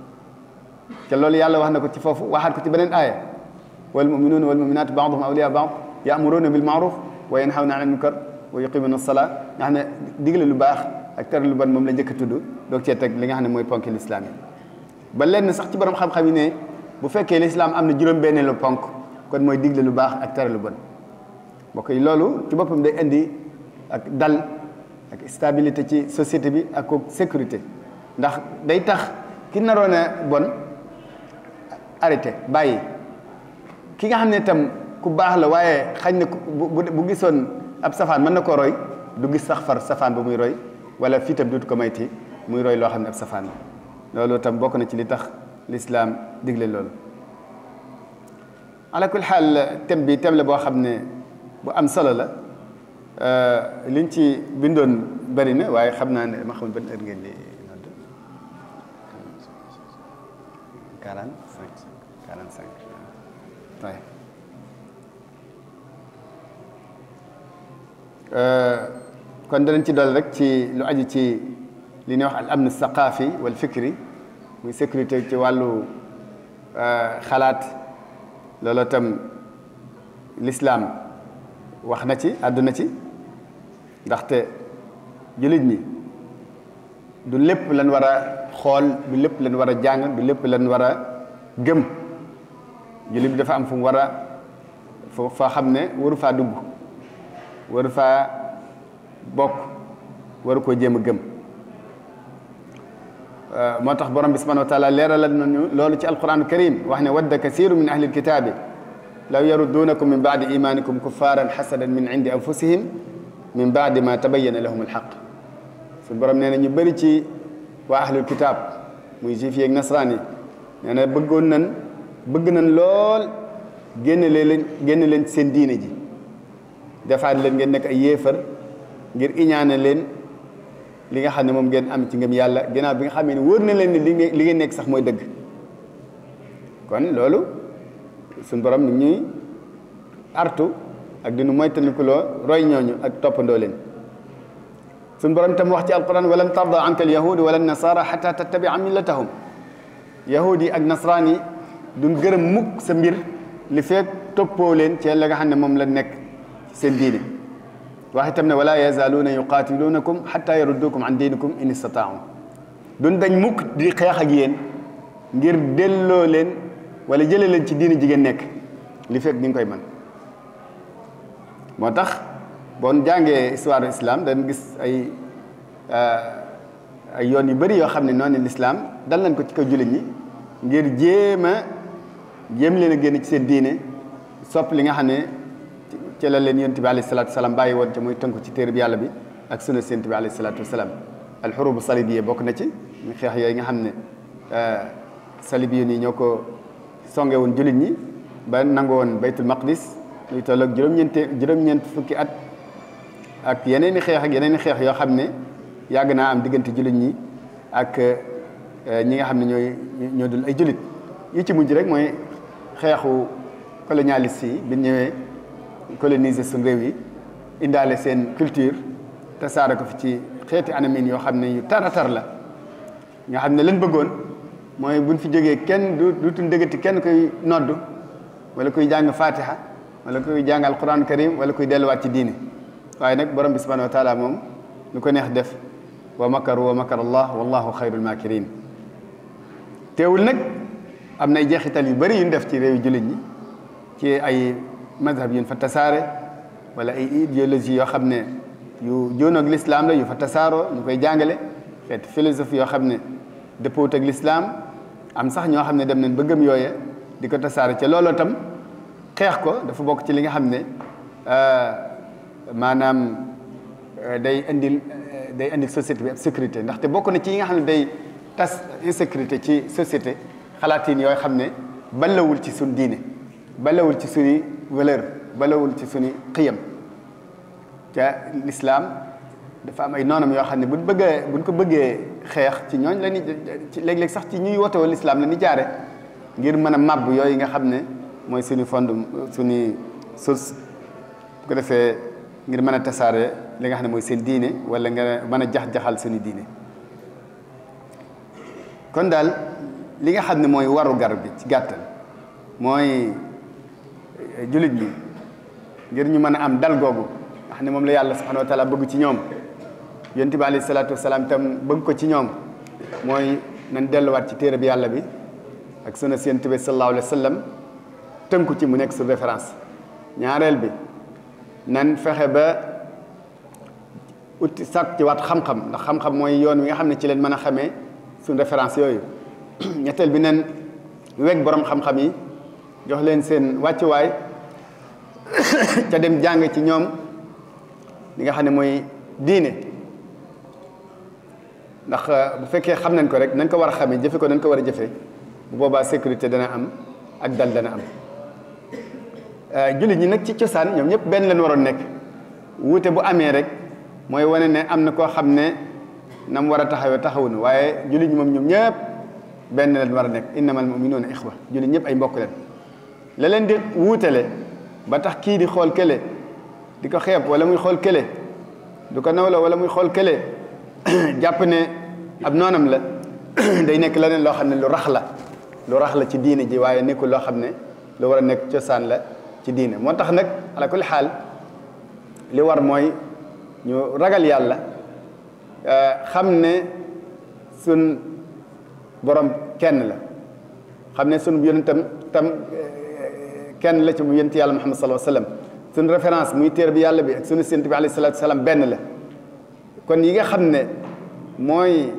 te loolu yàlla wax na ko ci foofu waxaat ko ci beneen aaya wal muminuuna wal muminaatu ba'duhum awliyaa ba'd ya'muruuna bil ma'ruf wa yanhawna anil munkar wa yuqimuuna as-salaa nga xam ne digle lu baax ak tere lu bon moom la njëkk a tudd doo cee teg li nga xam ne mooy ponk lislaam yi ba lenn sax ci borom xam-xam yi ne bu fekkee lislaam am na juróom-benneelu ponk kon mooy digle lu baax ak tere lu bon mbokk yi loolu ci boppam day indi ak dal ak stabilité ci société bi ak sécurité ndax day tax ki naroon a bon arrêté bàyyi ki nga xam ne itam ku baax la waaye xañ na bu gisoon ab safaan mën na koo roy du gis sax far safaan ba muy roy wala fii tam dootu ko mayti muy roy loo xam ne ab safaan la loolu itam bokk na ci li tax l'islam digle loolu ala kulli xaal thème bi thème la boo xam ne bu am solo la liñ ci bindoon bëri na waaye xam naa ne ma xamul ban heure ngeen di nodd 45 waaye kon danañ ci dool rek ci lu aju ci li ñuy wax al amn saqaafi wal fikri muy sécurité ci wàllu xalaat loolu itam l'islam wax na ci àdduna ci ndaxte jullit ñi du lépp lañ war a xool du lépp lañ war a jàng du lépp lañ war a gëm jullit bi dafa am fu mu war a foo xam ne waru faa dugg waru faa bokk waru koo jéem a gëm moo tax borom bi subhanahu wa taala leeralal nañu loolu ci alquran karim wax ne wadda kasiru min ahli alkitabi law yaruddunakum min baadi imanikum kuffaran xasadan min indi anfusihim min baadi ma tabayyana lahum alxaq su borom nee na ñu bëri ci waa ahlul kitab muy juif yi ak nasraan yi nee na bëgg nañ lool génne leen seen diine ji defaat leen ngeen nekk ay yéefar ngir iñaane leen li nga xam ne moom ngeen am ci ngëm yàlla ginnaaw bi nga xam ne wóor na leen ni li ngeen nekk sax mooy dëgg. kon loolu suñu borom ni ñuy artu ak dinu moytandikuloo roy ñooñu ak toppandoo leen. suñu borom tam wax ci alquran walan tarda anka alyahudu wala nasara xata tattabia millatahum. yahud yi ak nasraan yi duñ gërëm mukk sa mbir li fekk toppoo leen ci la nga xam ne moom la nekk seen diine. wax itam ne wala yazaaluuna yuqaatiluunakum xata yaruddukum an diinikum in istataau. duñ dañ mukk di xeex ak yéen ngir delloo leen wala jëlee leen ci diine jigéen nekk li fekk ñu ngi koy mën. moo tax bon jàngee histoire islam dañ gis ay yoon yu bëri yoo xam ne noonu l'islam dal nañ ko ci kaw jullit ñi ngir jéem leen a génn ci seen diine sopp li nga xam ne ci la leen yonent bi alayhi salaatu wasalaam bàyyi woon ca muy tënku ci téere bi yàlla bi ak sunna yonent bi alayhi salaatu wasalaam. alxurubu salibiyya bokk na ci xeex yooyu nga xam ne salibiyyoon yi ñoo ko songe woon jullit ñi ba nangu woon baytul maqdis luy toll ak juróom-ñeent fukki at ak yeneen i xeex yoo xam ne yàgg naa am diggante jullit ñi ak ñi nga xam ne ñoo dul ay jullit. yi ci mujj rek mooy xeexu colonialiste yi bi ñëwee coloniser suñu réew yi indaale seen culture tasaare ko fi ci xeeti anamin yoo xam ne yu taratar la nga xam ne leen bëggoon mooy buñ fi jógee kenn dutuñ déggati kenn koy nodd wala kuy jàng fatiha wala kuy jàng alquran karim wala kuy delluwaat ci diine. waaye nag borom bi subhanahu wa taala moom lu ko neex def wa makaru wa makar allah wallahu xayrul makirin. teewul nag am nay jeexital yu bëri yu ñu def ci réew jullit ñi ci ay mazhab yu ñu fa tasaare wala ay idéologie yoo xam ne yu jóonoog l'islam la yu fa tasaaroo ñu koy jàngale xeeti philosophie yoo xam ne dëppoowut ak l'islam am sax ñoo xam ne dem nañ ba gëm yooye di ko tasaare ca looloo tam xeex ko dafa bokk ci li nga xam ne maanaam day indil société bi ab sécurité ndaxte bokk na ci yi nga xam ne day tas insécurité ci société xalaatiin yooyu xam ne balawul ci suñ diine balawul ci suñu valeur balawul ci suñu xiyam ca l'islam dafa am ay noonam yoo xam ne buñ ko bëggee xeex ci ñooñ la ni ci léeg-léeg sax ci ñuy wotewoo l'islam la ni jaare ngir mën a màbb yooyu nga xam ne mooy suñu fond suñu source bu ko defee ngir mën a tasaare li nga xam ne mooy seen diine wala nga mën a jax-jaxal suñu diine. kon daal li nga xam ne mooy waru gar bi ci gàttal mooy jullit ñi ngir ñu mën a am dal googu nga xam ne moom la yàlla subhanahu wa taala bëgg ci ñoom yonent bi alayhi salaatu wasalaam tam bëgg ko ci ñoom mooy nañ delluwaat ci téere bi yàlla bi ak sunna yonent bi sallallahu alayhi wa sallam tënku ci mu nekk sur référence. ñaareel bi nan fexe ba uti sàkk ci waat xam-xam ndax xam-xam mooy yoon wi nga xam ne ci leen mën a xamee suñ référence yooyu. ñetteel bi nen weg borom xam-xam yi jox leen seen wàccuwaay ca dem jàng ci ñoom li nga xam ne mooy diine ndax bu fekkee xam nañ ko rek nañ ko war a xamee jëfe ko nañ ko war a jëfee bu boobaa sécurité dana am ak dal dana am. jullit ñi nag ci cosaan ñoom ñëpp benn leen waroon nekk wuute bu amee rek mooy wane ne am na koo xam ne na mu war a taxawunu waaye jullit ñi moom ñoom ñëpp benn leen war a nekk innamal mu'minuuna ixwa jullit ñëpp ay mbokk leen la leen di wuutale ba tax kii di xool kële di ko xeeb wala muy xool kële du ko nawla wala muy xool kële jàpp ne ab noonam la day nekk leneen loo xam ne lu rax la ci diine ji waaye nekkul loo xam ne lu war a nekk cosaan la ci diine. moo tax nag ala kulli xaal li war mooy ñu ragal yàlla xam ne sun borom kenn la xam ne sunu yonentam tam kenn la ci mu yonent yàlla Muhammad sallallahu alayhi wa sallam sunu référence muy téere bi yàlla bi ak sunu yonent bi alayhi salaatu wa salaam benn la. kon yi nga xam ne mooy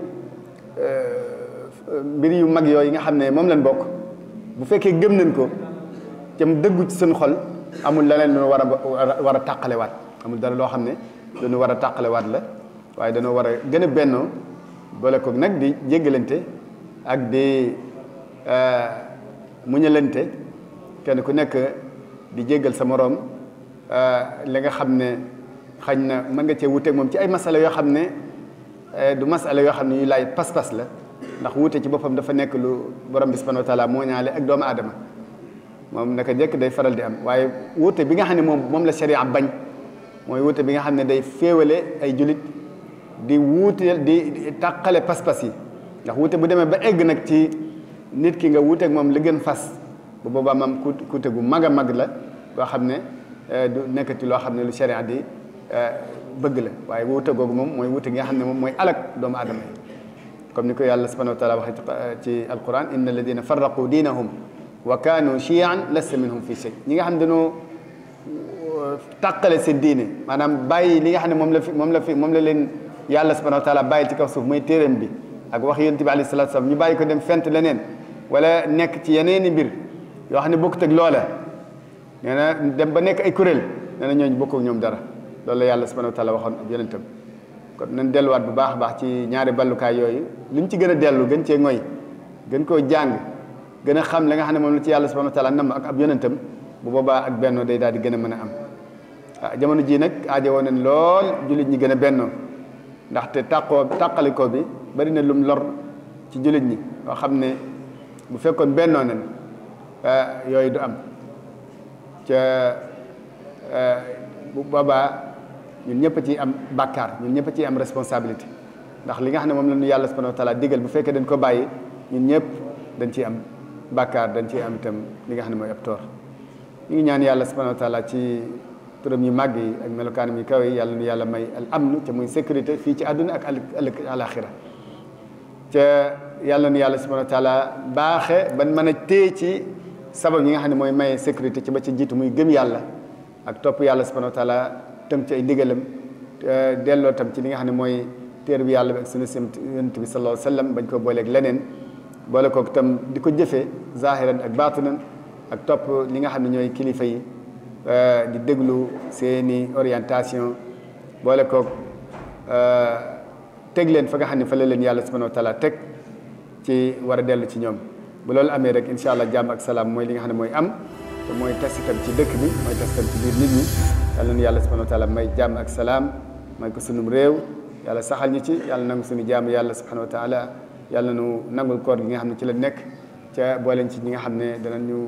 mbir yu mag yooyu yi nga xam ne moom lañ bokk bu fekkee gëm nañ ko te mu dëggu ci suñu xol amul leneen lu war a tàqalewaat amul dara loo xam ne lu ñu war a tàqalewaat la waaye dañoo war a gën a bennoo boole ko nag di jéggalante ak di muñalante kenn ku nekk di jéggal sa moroom li nga xam ne xañ na mën nga cee wuuteeg moom ci ay masala yoo xam ne du masala yoo xam ne yu laay pas-pas la ndax wuute ci boppam dafa nekk lu borom bi subhanahu wa taala moo ñaale ak doomu aadama moom naka jekk day faral di am waaye wuute bi nga xam ne moom la sharia bañ mooy wuute bi nga xam ne day féewale ay julit di wuuteel di tàqale pas-pas yi ndax wuute bu demee ba egg nag ci nit ki nga wuuteeg moom li gën fas bu boobaa moom kuute gu mag a mag la loo xam ne du nekkati loo xam ne lu sharia di bëgg la waaye wuute googu moom mooy wuute gi nga xam ne moom mooy alak doomu aadama yi comme ni ko yàlla subhanahu wa taala waxee ci alquran inna alladina farraqu diinahum wa kaanu chiyan lasta minhum fi shay ñi nga xam ne dañoo tàqale seen diine maanaam bàyyi li nga xam ne moom la leen yàlla subhanahu wa taala bàyyi ci kaw suuf mooy téeréem bi ak wax yonent bi alayhi salatu wasallam ñu bàyyi ko dem fent leneen wala nekk ci yeneeni mbir yoo xam ne bokkut ak loola nee na dem ba nekk ay kuréel nee na ñooñu bokk ak ñoom dara loolu la yàlla subhanahu wa taala waxoon ak yonentam kon nañ delluwaat bu baax a baax ci ñaari ballukaay yooyu luñ ci gën a dellu gën cee ngoy gën koo jàng gën a xam la nga xam ne moom la ci yàlla subhanahu wa taala nam ak ab yonentam bu boobaa ak bennoo day daal di gën a mën a am jamono jii nag aajo woon nañ lool jullit ñi gën a bennoo ndaxte tàqalikoo bi bari na lum lor ci jullit ñi yoo xam ne bu fekkoon bennoo nañ yooyu du am ca bu boobaa ñun ñëpp ci am bàkkaar ñun ñëpp ci am responsabilité ndax li nga xam ne moom la ñu yàlla subhanahu wa taala digal bu fekkee dañ ko bàyyi ñun ñëpp dañ ciy am bàkkaar dañ ciy am itam li nga xam ne mooy ab toor ñu ngi ñaan yàlla subhanahu wa taala ci turam yu màgg yi ak melokaanam yu kaw yi yàlla nu yàlla may al amnu te muy sécurité fii ci àdduna ak ëllëg alaxira ca yàlla nu yàlla subhanahu wa taala baaxe ban mën a téye ci sabab yi nga xam ne mooy maye sécurité ci ba ci jiitu muy gëm yàlla ak topp yàlla subhanahu wa taala tëm ci ay ndigalam delloo tam ci li nga xam ne mooy téere bi yàlla bi ak sunu yonent bi sallallahu alayhi wa sallam bañ ko booleeg leneen boole koog tam di ko jëfee zahiran ak baatinan ak topp li nga xam ne ñooy kilifa yi di déglu seeni orientation boole koog teg leen fa nga xam ne fa la leen yàlla subhanahu wa taala teg ci war a dellu ci ñoom bu loolu amee rek incha allah jàmm ak salaam mooy li nga xam ne mooy am te mooy tas itam ci dëkk bi mooy tas itam ci biir nit ñi yàlla na yàlla subhanahu wa taala may jàmm ak salaam may ko sunum réew yàlla saxal ñu ci yàlla nangu suñu jàmm yàlla subhanahu wa taala yàlla nu nangul koor gi nga xam ne ci la nekk ca booleen ci ñi nga xam ne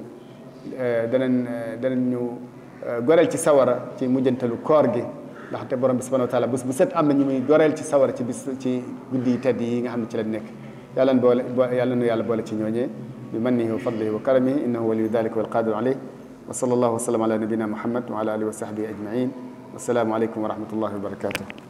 danañ ñu goreel ci sawara ci mujjantalu koor gi ndaxte borom bi subhanahu wa taala bés bu set am na ñu muy goreel ci sawara ci bis ci guddi yi tedd yi nga xam ne ci la nekk yàlla nu yàlla boole ci ñooñee bi mannihi wa fadlihi wa karamihi innahu waliyu dalika wal qadiru alayh wa sallallahu wa sallam ala nabina muhammad wa ala alihi wa sahbihi ajmain wassalaamu aleykum wa rahmatullahi wa barakatuh